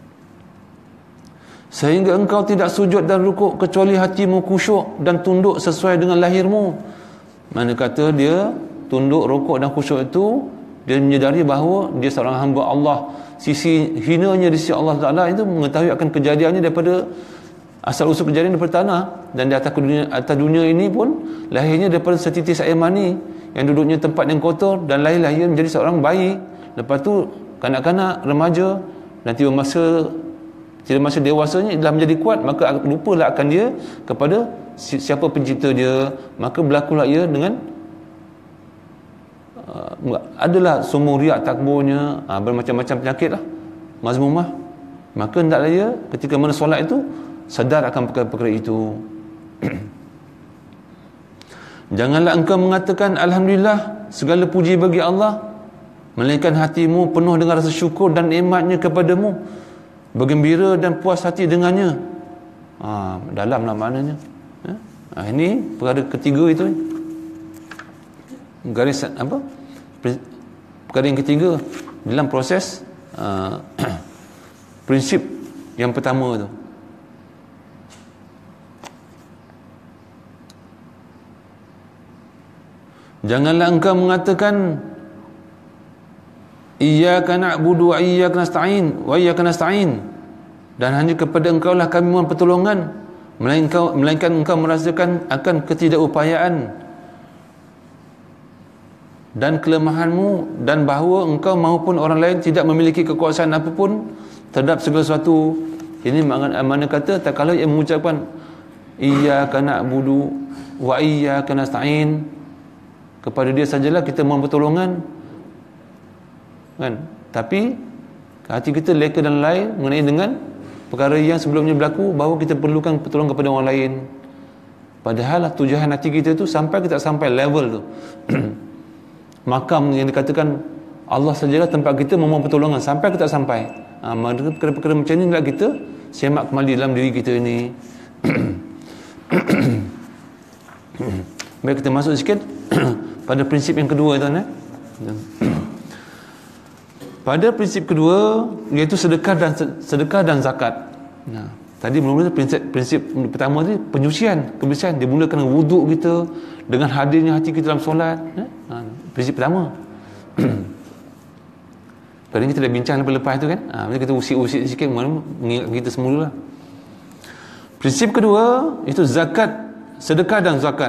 [SPEAKER 1] Sehingga engkau tidak sujud dan rukuk kecuali hatimu khusyuk dan tunduk sesuai dengan lahirmu. Mana kata dia tunduk, rukuk dan khusyuk itu, dia menyedari bahawa dia seorang hamba Allah. Sisi hinanya di sisi Allah Ta'ala itu mengetahui akan kejadiannya daripada asal usul kejadian daripada tanah, dan di atas dunia, atas dunia ini pun lahirnya daripada setitis air mani yang duduknya tempat yang kotor, dan lahir-lahir menjadi seorang bayi, lepas tu kanak-kanak, remaja, dan tiba masa tiba masa dewasanya dah menjadi kuat, maka lupalah akan dia kepada siapa pencipta dia, maka berlakulah ia dengan uh, adalah sombong, riak, takburnya, uh, bermacam-macam penyakit lah, mazmumah. Maka hendaklah ia ketika mana solat itu sadar akan perkara-perkara itu. Janganlah engkau mengatakan Alhamdulillah, segala puji bagi Allah, melainkan hatimu penuh dengan rasa syukur dan nikmatnya kepadamu, bergembira dan puas hati dengannya. Ha, dalamlah maknanya. Ha, ini perkara ketiga itu. Garis apa? Perkara yang ketiga dalam proses uh, prinsip yang pertama tu. Janganlah engkau mengatakan iyyaka na'budu wa iyyaka nasta'in wa iyyaka nasta'in, dan hanya kepada engkau lah kami mohon pertolongan, melainkan, melainkan engkau merasakan akan ketidakupayaan dan kelemahanmu, dan bahawa engkau maupun orang lain tidak memiliki kekuasaan apapun terhadap segala sesuatu. Ini makna, makna kata tak kalau yang mengucapkan iyyaka na'budu wa iyyaka nasta'in, kepada dia sajalah kita mohon pertolongan, kan? Tapi hati kita leka dan lalai mengenai dengan perkara yang sebelumnya berlaku, bahawa kita perlukan pertolongan kepada orang lain. Padahal tujuan hati kita tu sampai kita sampai level tu makam yang dikatakan Allah sajalah tempat kita memohon pertolongan, sampai kita sampai. Ha, perkara-perkara macam ni nak kita semak kembali dalam diri kita ni. Baik, kita masuk sikit pada prinsip yang kedua, tuan, eh? Pada prinsip kedua, iaitu sedekah dan sedekah dan zakat. Nah, tadi mula-mula prinsip prinsip pertama tadi penyucian, kebersihan, dimulakan dengan wuduk kita, dengan hadirnya hati kita dalam solat. Eh? Ha, prinsip pertama. Tadi kita dah bincang lepas-lepas tu, kan? Ha, kita usik-usik sikit mengingatkan kita semula lah. Prinsip kedua itu zakat, sedekah dan zakat.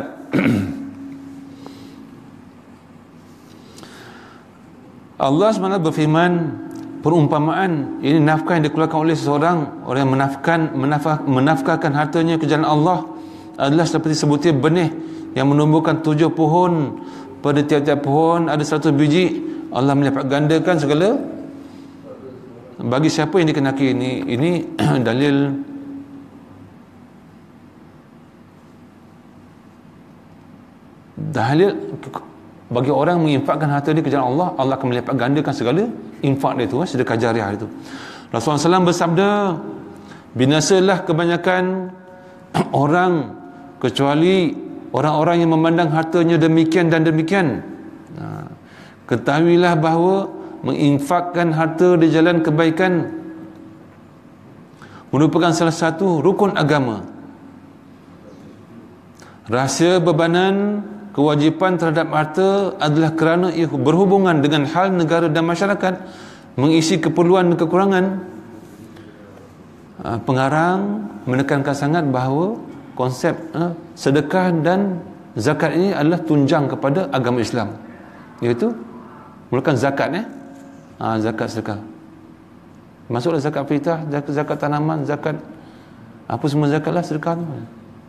[SPEAKER 1] Allah subhanahu wa taala berfirman, perumpamaan ini nafkah yang dikeluarkan oleh seseorang, orang yang menafkahkan menafkah, menafkahkan hartanya ke jalan Allah adalah seperti sebutir benih yang menumbuhkan tujuh pohon, pada tiap-tiap pohon ada seratus biji. Allah melipat gandakan segala bagi siapa yang dikenaki. Ini ini dalil dalil bagi orang menginfakkan harta dia ke jalan Allah, Allah akan melipat gandakan segala infak dia tu, sedekah jariah itu. Rasulullah sallallahu alaihi wasallam bersabda, binasalah kebanyakan orang kecuali orang-orang yang memandang hartanya demikian dan demikian. Nah, ketahuilah bahawa menginfakkan harta di jalan kebaikan merupakan salah satu rukun agama. Rahsia bebanan kewajipan terhadap harta adalah kerana ia berhubungan dengan hal negara dan masyarakat, mengisi keperluan dan kekurangan. Pengarang menekankan sangat bahawa konsep uh, sedekah dan zakat ini adalah tunjang kepada agama Islam, iaitu mulakan zakat, eh? ha, zakat sedekah, masuklah zakat fitrah, zakat, zakat tanaman, zakat apa semua zakat lah, sedekah tu.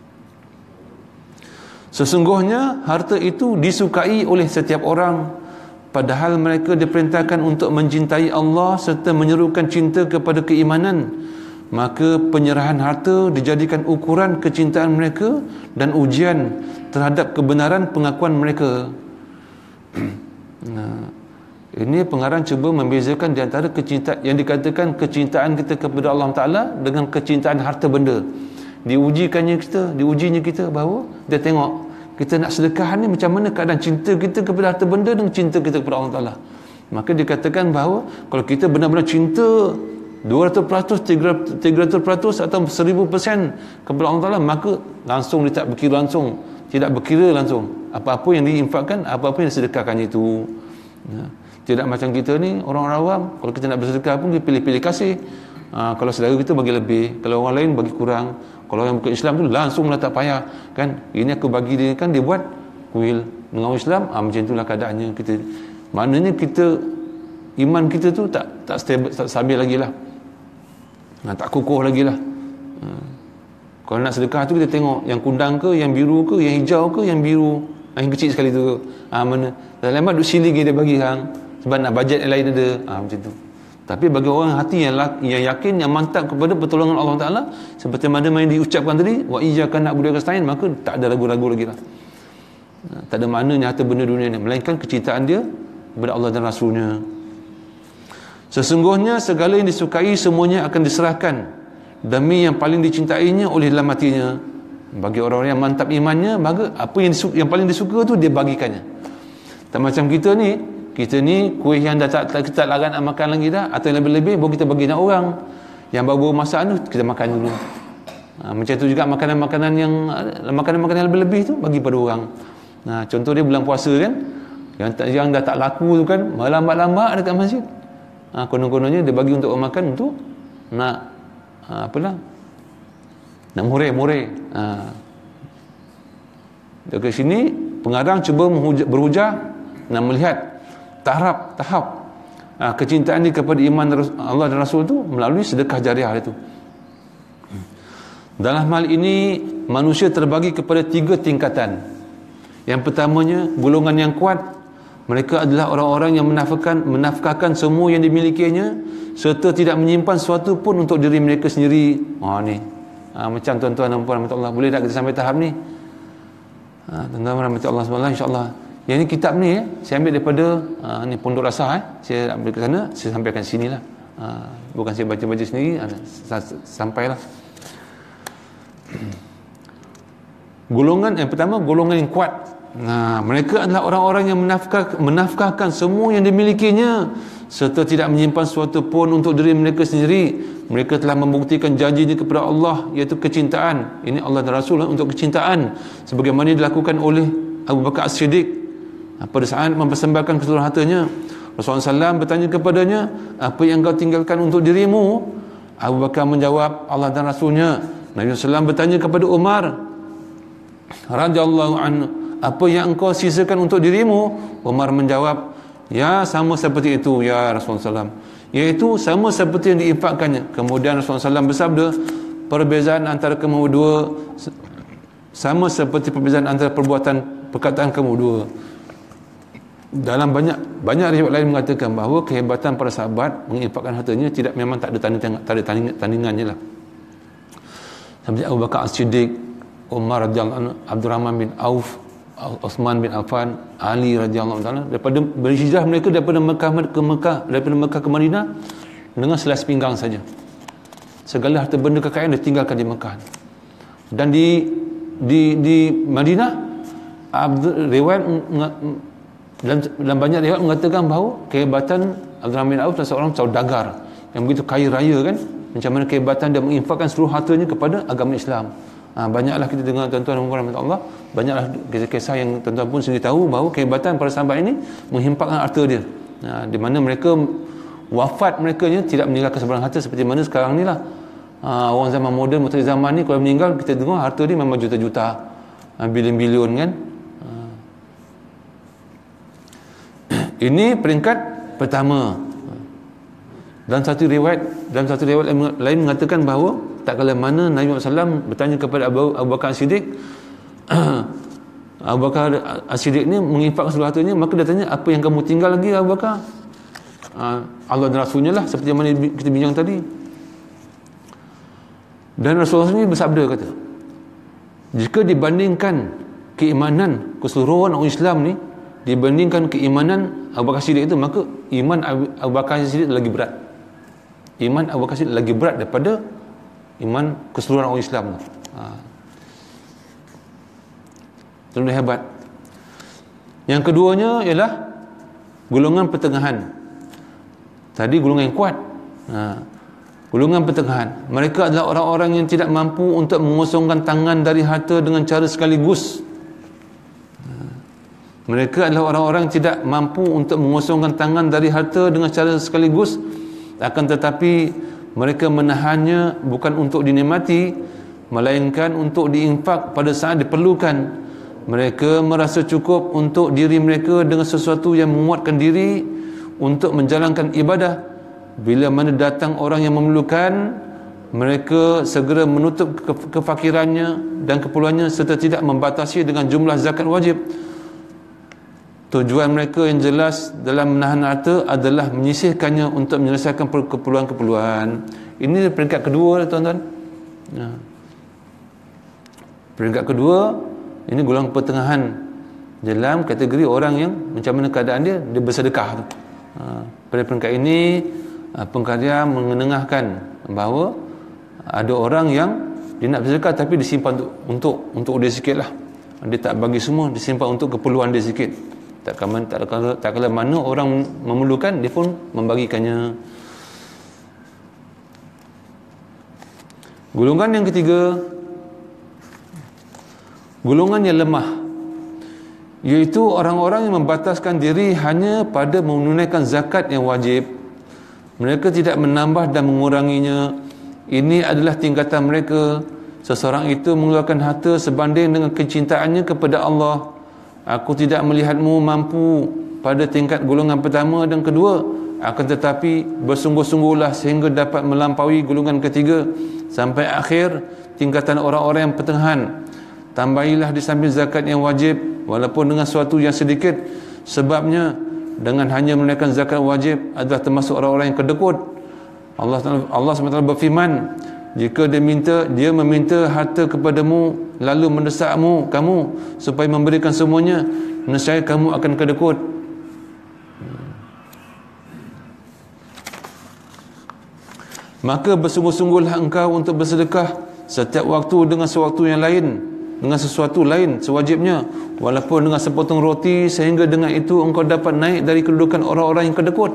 [SPEAKER 1] Sesungguhnya harta itu disukai oleh setiap orang, padahal mereka diperintahkan untuk mencintai Allah serta menyerukan cinta kepada keimanan. Maka penyerahan harta dijadikan ukuran kecintaan mereka dan ujian terhadap kebenaran pengakuan mereka. Nah, ini pengarang cuba membezakan di antara kecintaan yang dikatakan kecintaan kita kepada Allah Ta'ala dengan kecintaan harta benda. Diujikannya kita, diujinya kita bahawa dia tengok kita nak sedekah ni macam mana keadaan cinta kita kepada harta benda dan cinta kita kepada Allah Ta'ala. Maka dikatakan bahawa kalau kita benar-benar cinta dua ratus peratus, tiga ratus peratus atau seribu peratus kepada Allah Ta'ala, maka langsung dia tak berkira langsung, tidak berkira langsung apa-apa yang diinfakkan, apa-apa yang disedekahkan itu. Ya. Tidak macam kita ni orang-orang awam, kalau kita nak bersedekah pun kita pilih-pilih kasih. Ha, kalau saudara kita bagi lebih, kalau orang lain bagi kurang. Kalau yang bukan Islam tu langsung lah, tak payah kan, ini aku bagi dia, kan dia buat kuil dengan orang Islam. Ha, macam itulah keadaannya kita. Maknanya kita, iman kita tu tak tak stabil, tak stabil lagi lah, ha, tak kukuh lagi lah. Ha. Kalau nak sedekah tu kita tengok yang kundang ke, yang biru ke, yang hijau ke, yang biru, ha, yang kecil sekali tu ke, ha, mana dalam lembat duk siling dia bagi hang sebab nak bajet yang lain ada, ha, macam tu. Tapi bagi orang hati yang, yang yakin, yang mantap kepada pertolongan Allah Ta'ala, seperti mana yang diucapkan tadi, wa iyyaka na'budu wa nasta'in, maka tak ada ragu-ragu lagi lah. Tak ada maknanya harta benda dunia ni, melainkan kecintaan dia kepada Allah dan Rasulnya. Sesungguhnya segala yang disukai semuanya akan diserahkan demi yang paling dicintainya oleh dalam hatinya. Bagi orang-orang yang mantap imannya, maka apa yang, disuka, yang paling disuka tu dia bagikannya. Tak macam kita ni, kita ni kuih yang dah tak, tak, kita tak larat nak makan lagi dah, atau yang lebih-lebih baru kita bagi nak orang yang baru masak tu kita makan dulu. Ha, macam tu juga makanan-makanan yang makanan-makanan yang lebih-lebih tu bagi pada orang. Nah, ha, contoh dia bulan puasa kan, yang, yang dah tak laku tu kan, melambat-lambat dekat masjid. Ha, konon-kononnya dia bagi untuk orang makan untuk nak ha, apalah, nak murai-murai. Ha. Dekat sini pengarang cuba berhujah nak melihat tahap-tahap ha, kecintaan dia kepada iman Allah dan Rasul tu melalui sedekah jariah itu. Dalam hal ini manusia terbagi kepada tiga tingkatan. Yang pertamanya golongan yang kuat, mereka adalah orang-orang yang menafkahkan menafkahkan semua yang dimilikinya serta tidak menyimpan sesuatu pun untuk diri mereka sendiri. Ha ni. Ha, macam tuan-tuan dan puan rahmatullah, boleh tak kita sampai tahap ni? Ha, tuan-tuan rahmatullah subhanahu insya-Allah. Yang ni kitab ni eh, saya ambil daripada uh, ni Pondok Rasah eh. Saya ambil ke sana, saya sampaikan sini lah. Uh, bukan saya baca-baca sendiri, uh, sampailah. Golongan yang pertama, golongan yang kuat. Nah, mereka adalah orang-orang yang menafkah, menafkahkan semua yang dimilikinya serta tidak menyimpan sesuatu pun untuk diri mereka sendiri. Mereka telah membuktikan janjinya kepada Allah, iaitu kecintaan. Ini Allah dan Rasul untuk kecintaan, sebagaimana dilakukan oleh Abu Bakar As-Siddiq pada saat mempersembahkan keseluruhan hartanya. Rasulullah sallallahu alaihi wasallam bertanya kepadanya, apa yang kau tinggalkan untuk dirimu? Abu Bakar menjawab, Allah dan Rasulnya. Nabi sallallahu alaihi wasallam bertanya kepada Umar radhiyallahu anhu, apa yang engkau sisakan untuk dirimu? Umar menjawab, ya sama seperti itu ya Rasulullah sallallahu alaihi wasallam, iaitu sama seperti yang diinfakkannya. Kemudian Rasulullah sallallahu alaihi wasallam bersabda, perbezaan antara kamu dua sama seperti perbezaan antara perbuatan perkataan kamu dua. Dalam banyak banyak riwayat lain mengatakan bahawa kehebatan para sahabat menginfakkan hartanya tidak, memang tak ada tanding, tak ada tanding, tandingannya lah. Seperti Abu Bakar As-Siddiq, Umar radhiyallahu anhu, Abdurrahman bin Auf, Uthman bin Affan, Ali radhiyallahu anhu, daripada berhijrah mereka daripada Mekah ke Mekah, daripada Mekah ke Madinah dengan selas pinggang saja. Segala harta benda kekayaan ditinggalkan di Mekah. Dan di di di Madinah, Abdul riwayat dan, dan banyak riwayat mengatakan bahawa kehebatan Abdurrahman bin Auf adalah seorang saudagar yang begitu kaya raya kan, macam mana kehebatan dia menginfakkan seluruh hartanya kepada agama Islam. Ha, banyaklah kita dengar tuan-tuan dan puan-puan Allah, banyaklah kisah-kisah yang tuan-tuan pun sendiri tahu bahawa kehebatan para sahabat ini menginfakkan harta dia. Ha, di mana mereka wafat mereka nya tidak meninggalkan sebarang harta seperti mana sekarang ni lah. Ha, orang zaman moden, masa zaman ni kalau meninggal kita dengar harta dia memang juta-juta, ha, bilion-bilion kan. Ini peringkat pertama. Dan satu riwayat dalam satu riwayat lain mengatakan bahawa tak kala mana Nabi sallallahu alaihi wasallam bertanya kepada Abu, Abu Bakar Siddiq, Abu Bakar As-Siddiq ni menginfakkan seluruh hartanya, maka dia tanya, apa yang kamu tinggal lagi Abu Bakar? Uh, Allah dan Rasulnya lah, seperti yang mana kita bincang tadi. Dan Rasulullah ni bersabda, kata, jika dibandingkan keimanan keseluruhan orang Islam ni dibandingkan keimanan Abu Bakar Siddiq itu, maka iman Abu Bakar Siddiq lagi berat. Iman Abu Bakar Siddiq lagi berat daripada iman keseluruhan orang Islam. Ha. Terlalu hebat. Yang keduanya ialah golongan pertengahan. Tadi golongan yang kuat. Ha. Golongan pertengahan. Mereka adalah orang-orang yang tidak mampu untuk mengosongkan tangan dari harta dengan cara sekaligus. Mereka adalah orang-orang yang tidak mampu untuk mengosongkan tangan dari harta dengan cara sekaligus, akan tetapi mereka menahannya bukan untuk dinikmati, melainkan untuk diinfak pada saat diperlukan. Mereka merasa cukup untuk diri mereka dengan sesuatu yang menguatkan diri untuk menjalankan ibadah. Bila mana datang orang yang memerlukan, mereka segera menutup kefakirannya dan keperluannya serta tidak membatasi dengan jumlah zakat wajib. Tujuan mereka yang jelas dalam menahan harta adalah menyisihkannya untuk menyelesaikan keperluan-keperluan. Ini peringkat kedua, tuan-tuan. Ya. Peringkat kedua, ini golongan pertengahan dalam kategori orang yang macam mana keadaan dia, dia bersedekah tu. Ha, pada peringkat ini, pengkarya mengenengahkan bahawa ada orang yang dia nak bersedekah tapi disimpan untuk untuk, untuk dia sikit lah. Dia tak bagi semua, disimpan untuk keperluan dia sikit. Tak kala, tak kala, tak kala mana orang memerlukan, dia pun membagikannya. Golongan yang ketiga, golongan yang lemah, iaitu orang-orang yang membataskan diri hanya pada menunaikan zakat yang wajib. Mereka tidak menambah dan menguranginya. Ini adalah tingkatan mereka. Seseorang itu mengeluarkan harta sebanding dengan kecintaannya kepada Allah. Aku tidak melihatmu mampu pada tingkat golongan pertama dan kedua, akan tetapi bersungguh-sungguhlah sehingga dapat melampaui golongan ketiga sampai akhir tingkatan orang-orang yang pertengahan. Tambahilah di samping zakat yang wajib walaupun dengan sesuatu yang sedikit, sebabnya dengan hanya menunaikan zakat wajib adalah termasuk orang-orang yang kedekut. Allah Allah subhanahu wa taala berfirman, jika dia minta, dia meminta harta kepadamu lalu mendesakmu kamu supaya memberikan semuanya, nescaya kamu akan kedekut. Maka bersungguh-sungguhlah engkau untuk bersedekah setiap waktu dengan sesuatu yang lain, dengan sesuatu lain sewajibnya, walaupun dengan sepotong roti, sehingga dengan itu engkau dapat naik dari kedudukan orang-orang yang kedekut.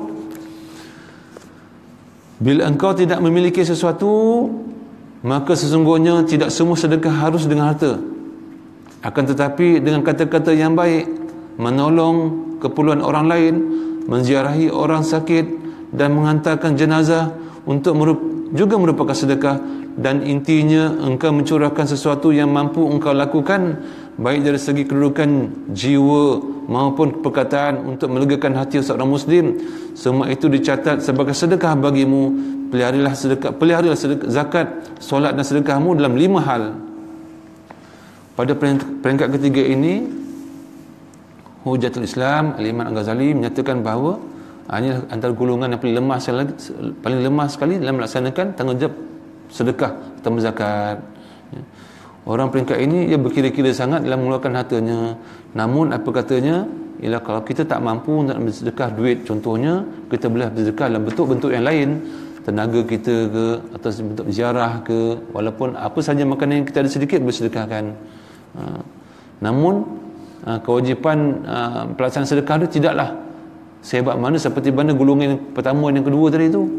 [SPEAKER 1] Bila engkau tidak memiliki sesuatu, maka sesungguhnya tidak semua sedekah harus dengan harta. Akan tetapi dengan kata-kata yang baik, menolong keperluan orang lain, menziarahi orang sakit dan mengantarkan jenazah untuk merup- juga merupakan sedekah. Dan intinya engkau mencurahkan sesuatu yang mampu engkau lakukan, baik dari segi kedudukan jiwa maupun perkataan, untuk melegakan hati seorang Muslim. Semua itu dicatat sebagai sedekah bagimu. Peliharilah sedekah, peliharilah sedekah, zakat, solat dan sedekahmu dalam lima hal. Pada peringkat ketiga ini, Hujatul Islam Al-Imam Al-Ghazali menyatakan bahawa ini antara golongan yang paling lemah sekali, paling lemah sekali dalam melaksanakan tanggungjawab sedekah atau zakat. Orang peringkat ini dia berkira-kira sangat dalam mengeluarkan hartanya. Namun apa katanya ialah kalau kita tak mampu untuk bersedekah duit, contohnya kita boleh bersedekah dalam bentuk-bentuk yang lain, tenaga kita ke, atau bentuk ziarah ke, walaupun apa saja makanan yang kita ada sedikit bersedekahkan. Ha. Namun ha, kewajipan ha, pelaksanaan sedekah itu tidaklah sehebat mana seperti mana golongan yang pertama dan yang kedua tadi itu.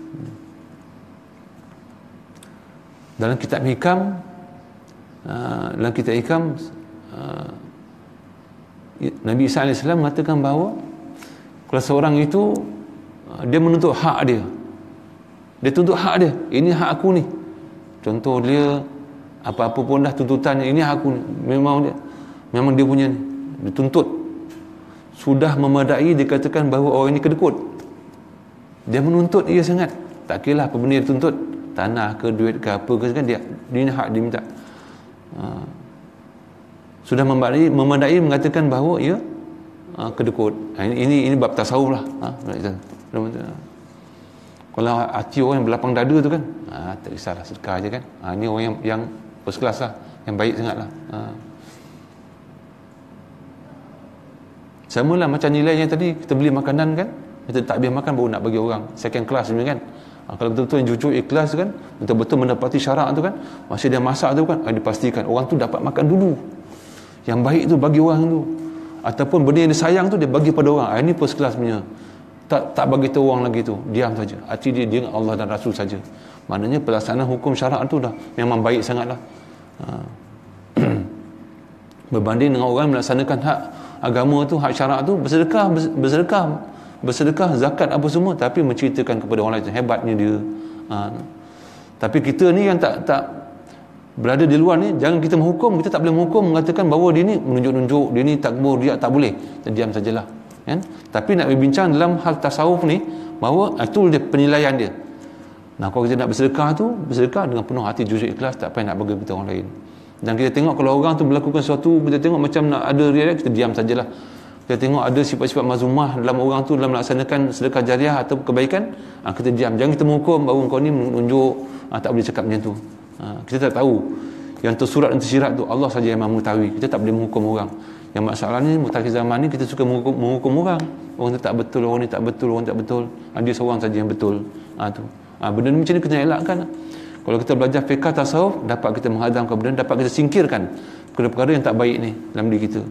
[SPEAKER 1] Dalam kitab Hikam, uh, dalam kitab Hikam, uh, Nabi Isa alaihi salam mengatakan bahawa kalau seorang itu uh, dia menuntut hak dia, dia tuntut hak dia, ini hak aku ni. Contoh dia apa-apa pun dah tuntutannya, ini hak aku ni, memang dia, memang dia punya ni, dituntut. Sudah memadai dikatakan bahawa orang ini kedekut. Dia menuntut ia sangat. Tak kira lah apa benda dia tuntut, tanah ke duit ke apa ke, kan dia, dia hak dia minta. Ha. sudah memadai, memadai mengatakan bahawa ia ha, kedekut. Ha, ini, ini ini bab tasawuf lah. Ha, kalau hati orang yang berlapang dada tu kan, ha, tak kisahlah, sedekah je kan. Ha, ini orang yang, yang first class lah, yang baik sangat lah. Ha. Sama lah macam nilai yang tadi, kita beli makanan kan, kita tak habis makan baru nak bagi orang, second class sebenarnya kan. Ha, kalau betul-betul yang jujur ikhlas kan, betul-betul mendapati syarat tu kan, masih dia masak tu kan, ha, dipastikan orang tu dapat makan dulu. Yang baik tu bagi orang tu, ataupun benda yang dia sayang tu dia bagi pada orang. Ha, ini first class punya. Tak tak bagi tahu orang lagi tu, diam saja. Hati dia dia Allah dan Rasul saja. Maknanya pelaksanaan hukum syarak tu dah memang baik sangatlah. Ha. Berbanding dengan orang melaksanakan hak agama tu, hak syarak tu, bersedekah, bersedekah, bersedekah, zakat apa semua, tapi menceritakan kepada orang lain hebatnya dia. Ha. Tapi kita ni yang tak tak berada di luar ni, jangan kita menghukum, kita tak boleh menghukum, mengatakan bahawa dia ni menunjuk-nunjuk, dia ni takbur, dia tak boleh. Kita diam sajalah. Kan? Tapi nak berbincang dalam hal tasawuf ni, bahawa itu dia penilaian dia. Nah, kalau kita nak bersedekah tu, bersedekah dengan penuh hati, jujur, ikhlas, tak payah nak bagi kepada orang lain. Dan kita tengok kalau orang tu melakukan sesuatu, kita tengok macam nak ada riak, kita diam sajalah. Kita tengok ada sifat-sifat mazumah dalam orang tu dalam melaksanakan sedekah jariah atau kebaikan, ha, kita diam. Jangan kita menghukum bahawa kau ni menunjuk, ha, tak boleh cakap macam tu. Ha, kita tak tahu yang tersurat dan tersirat tu Allah saja yang mengetahui. Kita tak boleh menghukum orang. Yang masalahnya mutakhir zaman ni kita suka menghukum, menghukum orang. Orang tu tak betul, orang ni tak betul, orang tak betul. Ha, dia seorang saja yang betul. Ha, tu. Ha, benda ni macam ni kena elakkan. Kalau kita belajar fiqh tasawuf, dapat kita menghadamkan benda, dapat kita singkirkan perkara-perkara yang tak baik ni dalam diri kita.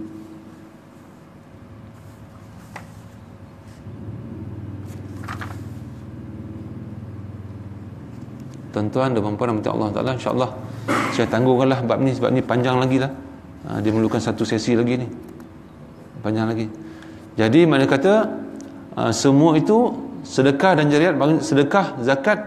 [SPEAKER 1] Tuan-tuan dan puan-puan rahmati Allah Taala, insya-Allah saya tangguhkanlah bab ni sebab ni panjang lagi lah. Ha, dia memerlukan satu sesi lagi ni. Panjang lagi. Jadi mana kata uh, semua itu sedekah dan jariat, sedekah, zakat,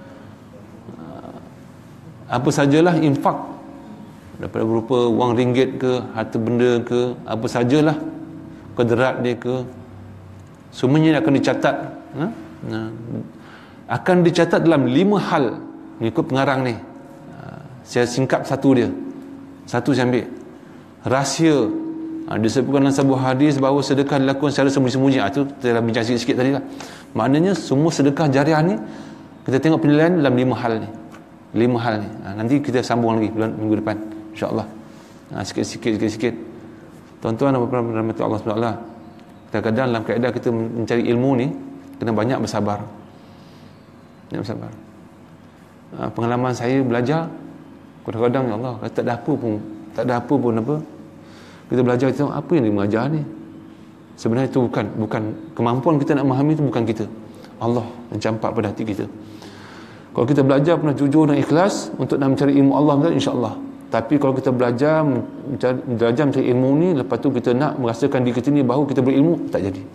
[SPEAKER 1] uh, apa sajalah infak, daripada berupa wang ringgit ke, harta benda ke, apa sajalah kederat dia ke, semuanya akan dicatat. Ha? Nah, akan dicatat dalam lima hal. Mengikut pengarang ni, uh, saya singkap satu dia, satu saya ambil. Rahsia, ha, disebutkan dalam sebuah hadis bahawa sedekah dilakukan secara sembunyi-sembunyi. Ha, itu kita dah bincang sikit-sikit tadi lah. Maknanya semua sedekah jariah ni kita tengok penilaian dalam lima hal ni. Lima hal ni. Ha, nanti kita sambung lagi bulan minggu depan, insya-Allah. Ha, sikit-sikit sikit-sikit. Tuan-tuan dan puan-puan rahmati Allah subhanahu wa taala. Kadang-kadang dalam kaedah kita mencari ilmu ni kena banyak bersabar. Banyak bersabar. Ha, pengalaman saya belajar, kadang-kadang ya Allah, tak ada apa pun, tak ada apa pun apa. Kita belajar, kita tengok apa yang dia mengajar ni. Sebenarnya itu bukan bukan kemampuan kita nak memahami, itu bukan kita. Allah yang campak pada hati kita. Kalau kita belajar pernah jujur dan ikhlas untuk nak mencari ilmu Allah, insya-Allah. Tapi kalau kita belajar mencari, belajar mencari ilmu ni, lepas tu kita nak merasakan diri kita ni bahawa kita berilmu, tak jadi.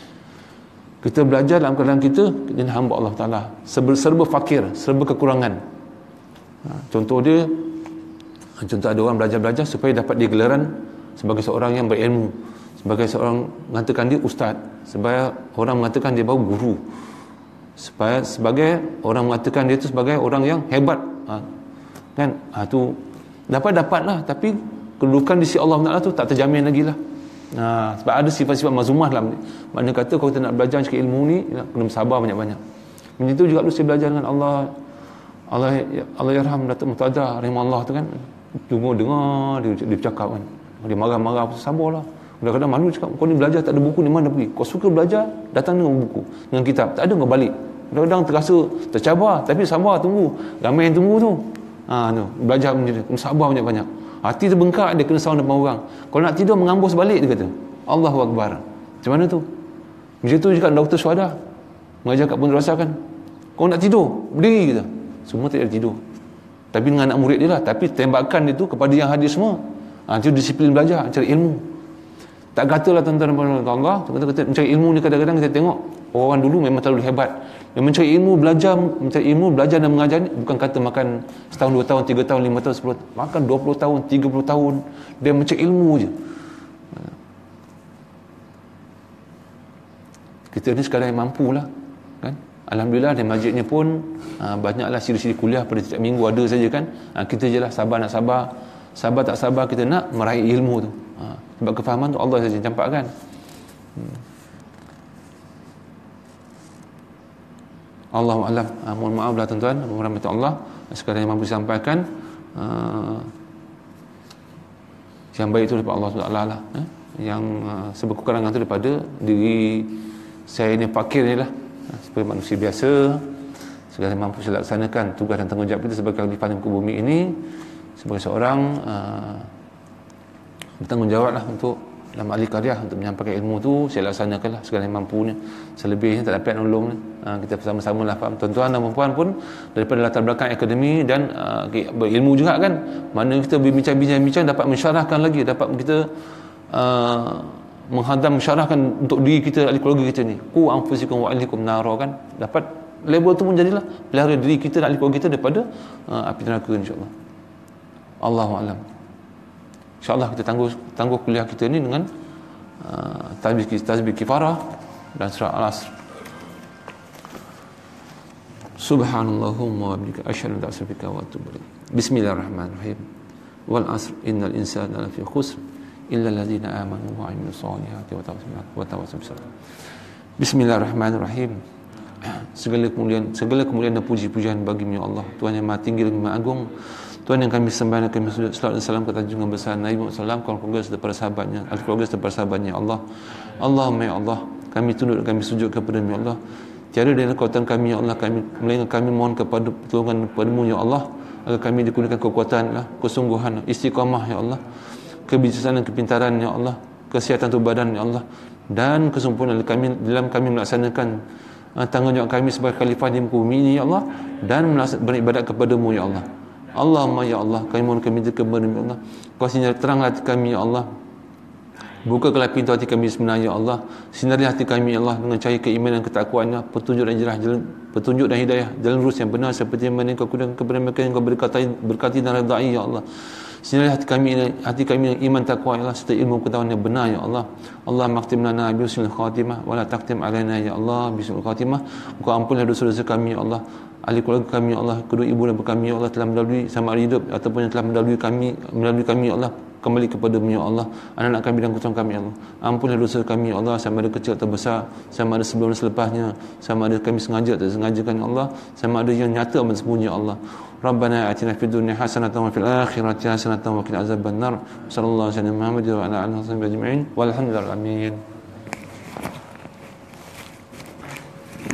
[SPEAKER 1] Kita belajar dalam keadaan kita jadi hamba Allah Taala, serba, serba fakir, serba kekurangan. Ha, contoh dia, contoh ada orang belajar-belajar supaya dapat digelaran sebagai seorang yang berilmu, sebagai seorang mengatakan dia ustaz, sebagai orang mengatakan dia baru guru, supaya sebagai orang mengatakan dia tu sebagai orang yang hebat. Ha, kan? Ha, tu dapat dapatlah, tapi kedudukan di sisi Allah Taala tu tak terjamin lagi lah. Ha, sebab ada sifat-sifat mazumah dalam ni. Maknanya kata kalau kita nak belajar sikit ilmu ni, kena bersabar banyak-banyak. Macam itu juga dulu saya belajar dengan Allah Allah Allah yarham Datuk Muhtada rahimahullah tu kan. Cuma dengar dia, dia bercakap kan. Dia marah-marah, sabarlah. Kadang-kadang malu cakap, kau ni belajar tak ada buku, ni mana pergi? Kau suka belajar, datang dengan buku, dengan kitab. Tak ada kau balik. Kadang-kadang terasa tercabar, tapi sabar, tunggu. Ramai yang tunggu tu. Ha, tu. Belajar macam tu. Sabar banyak-banyak. Hati terbengkak, dia kena sound depan orang. Kalau nak tidur, mengambus balik, dia kata. Allahu Akbar. Macam mana tu? Macam tu juga doktor Syuhada mengajar kat Pondok Rasa kan. Kau nak tidur, berdiri kita. Semua tak ada tidur. Tapi dengan anak murid dia lah. Tapi tembakan dia tu kepada yang hadir semua. Ha, itu disiplin belajar, cari ilmu. Tak katalah tuan-tuan dan Allah, kata mencari ilmu ni kadang-kadang kita tengok orang dulu memang terlalu hebat. Yang mencari ilmu, belajar, mencari ilmu, belajar dan mengajar ni bukan kata makan setahun, dua tahun, tiga tahun, lima tahun, sepuluh tahun. Makan dua puluh tahun, tiga puluh tahun. Dia mencari ilmu je. Kita ni sekarang yang mampu lah. Kan? Alhamdulillah di masjidnya pun ha, banyaklah siri-siri kuliah pada setiap minggu ada saja kan. Ha, kita je lah sabar nak sabar. sabar tak sabar kita nak meraih ilmu tu. Ha, sebab kefahaman tu Allah saja campakkan. Hmm. Allahu a'lam. Ha, mohon maaf lah tuan-tuan, rahmat Allah sekadar yang mampu sampaikan. Uh, yang baik itu daripada Allah subhanahu wa taala lah, eh? Yang uh, sebab kekurangan itu daripada diri saya ni, fakir ni lah, sebagai manusia biasa. Segala mampu saya laksanakan tugas dan tanggungjawab kita sebagai khalifah di muka bumi ini, sebagai seorang uh, bertanggungjawab lah untuk dalam ahli karya untuk menyampaikan ilmu tu, saya laksanakanlah segala yang mampunya. Selebihnya tak dapat nolong. Ha, kita bersama-sama lah faham, tuan-tuan dan puan-puan pun daripada latar belakang akademi dan uh, berilmu juga kan, mana kita berbincang-bincang dapat mensyarahkan lagi, dapat kita uh, menghadam mensyarahkan untuk diri kita, ahli keluarga kita ni. Qu anfusikum wa ahlikum nara kan, dapat label tu pun jadilah pelihara diri kita dan ahli keluarga kita daripada uh, api neraka, insya-Allah. Allahu a'lam. InsyaAllah kita tangguh tangguh kuliah kita ni dengan uh, tasbih tasbih kifarah dan surah Al-Asr. Subhanallahumma wa bihamdika asyhadu an la ilaha illa anta wa atubu ilaik. Bismillahirrahmanirrahim. Wal 'asr innal insana lafi khusr illa alladziina aamanu wa 'amilus shalihati wa tawassaw bis sabr. Bismillahirrahmanirrahim. Segala kemuliaan segala kemuliaan dan puji-pujian bagi-Mu ya Allah, Tuhan yang Maha Tinggi dan Maha Agung. Tuhan yang kami sembah dan kami sujud selawat dan salam ke junjungan besar Nabi Muhammad sallallahu alaihi wasallam, keluarga serta para sahabatnya, ahli keluarga serta para sahabatnya Allah. Allahumma ya Allah, kami tunduk dan kami sujud kepada-Mu ya Allah. Tiada dari kekuatan kami ya Allah, kami melainkan kami mohon kepada pertolongan kepada-Mu ya Allah, agar kami dikurniakan kekuatan, kesungguhan, istiqamah ya Allah, kebijaksanaan dan kepintaran ya Allah, kesihatan tubuh badan ya Allah, dan kesempurnaan kami dalam kami melaksanakan uh, tanggungjawab kami sebagai khalifah di muka bumi ini ya Allah, dan beribadat kepada-Mu ya Allah. Allahumma ya Allah, kami mohon kami minta kepada-Mu ya Allah, Kau sinar teranglah hati kami ya Allah, bukakanlah pintu hati kami sebenarnya ya Allah, sinari hati kami ya Allah dengan cahaya keimanan dan ketakwaan, petunjuk dan hidayah, jalan petunjuk dan hidayah, jalan lurus yang benar seperti mana Kau kurniakan kepada mereka yang Kau berkati, berkati dan redai ya Allah. Sinari hati kami hati kami iman takwa ya Allah, serta ilmu pengetahuan yang benar ya Allah. Allah maktim lana bi husnul khatimah wa la taqtim alaina ya Allah bi husnul khatimah. Engkau ampunlah dosa-dosa kami ya Allah, ahli keluarga kami ya Allah, kedua ibu dan bapa kami ya Allah telah melalui sama ada hidup ataupun yang telah melalui kami melalui kami ya Allah, kembali kepada-Mu ya Allah. Anak-anak kami dan keturunan kami ya Allah, ampunlah dosa kami ya Allah, sama ada kecil atau besar, sama ada sebelum dan selepasnya, sama ada kami sengaja atau sengajakan ya Allah, sama ada yang nyata atau sembunyi ya Allah. Rabbana atina fid dunya hasanatan wa fil akhirati hasanatan wa qina azabannar. Sallallahu alaihi wasallam Muhammad wa ala alihi wasallam ajma'in. Walhamdulillahi amin.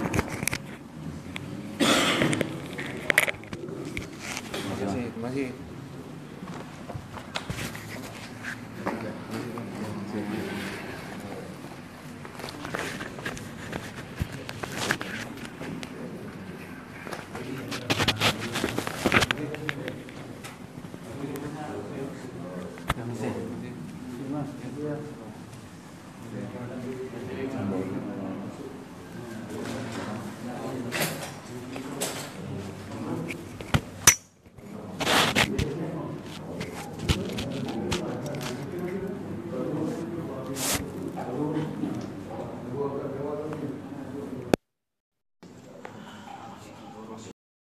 [SPEAKER 1] Terima kasih. Terima kasih.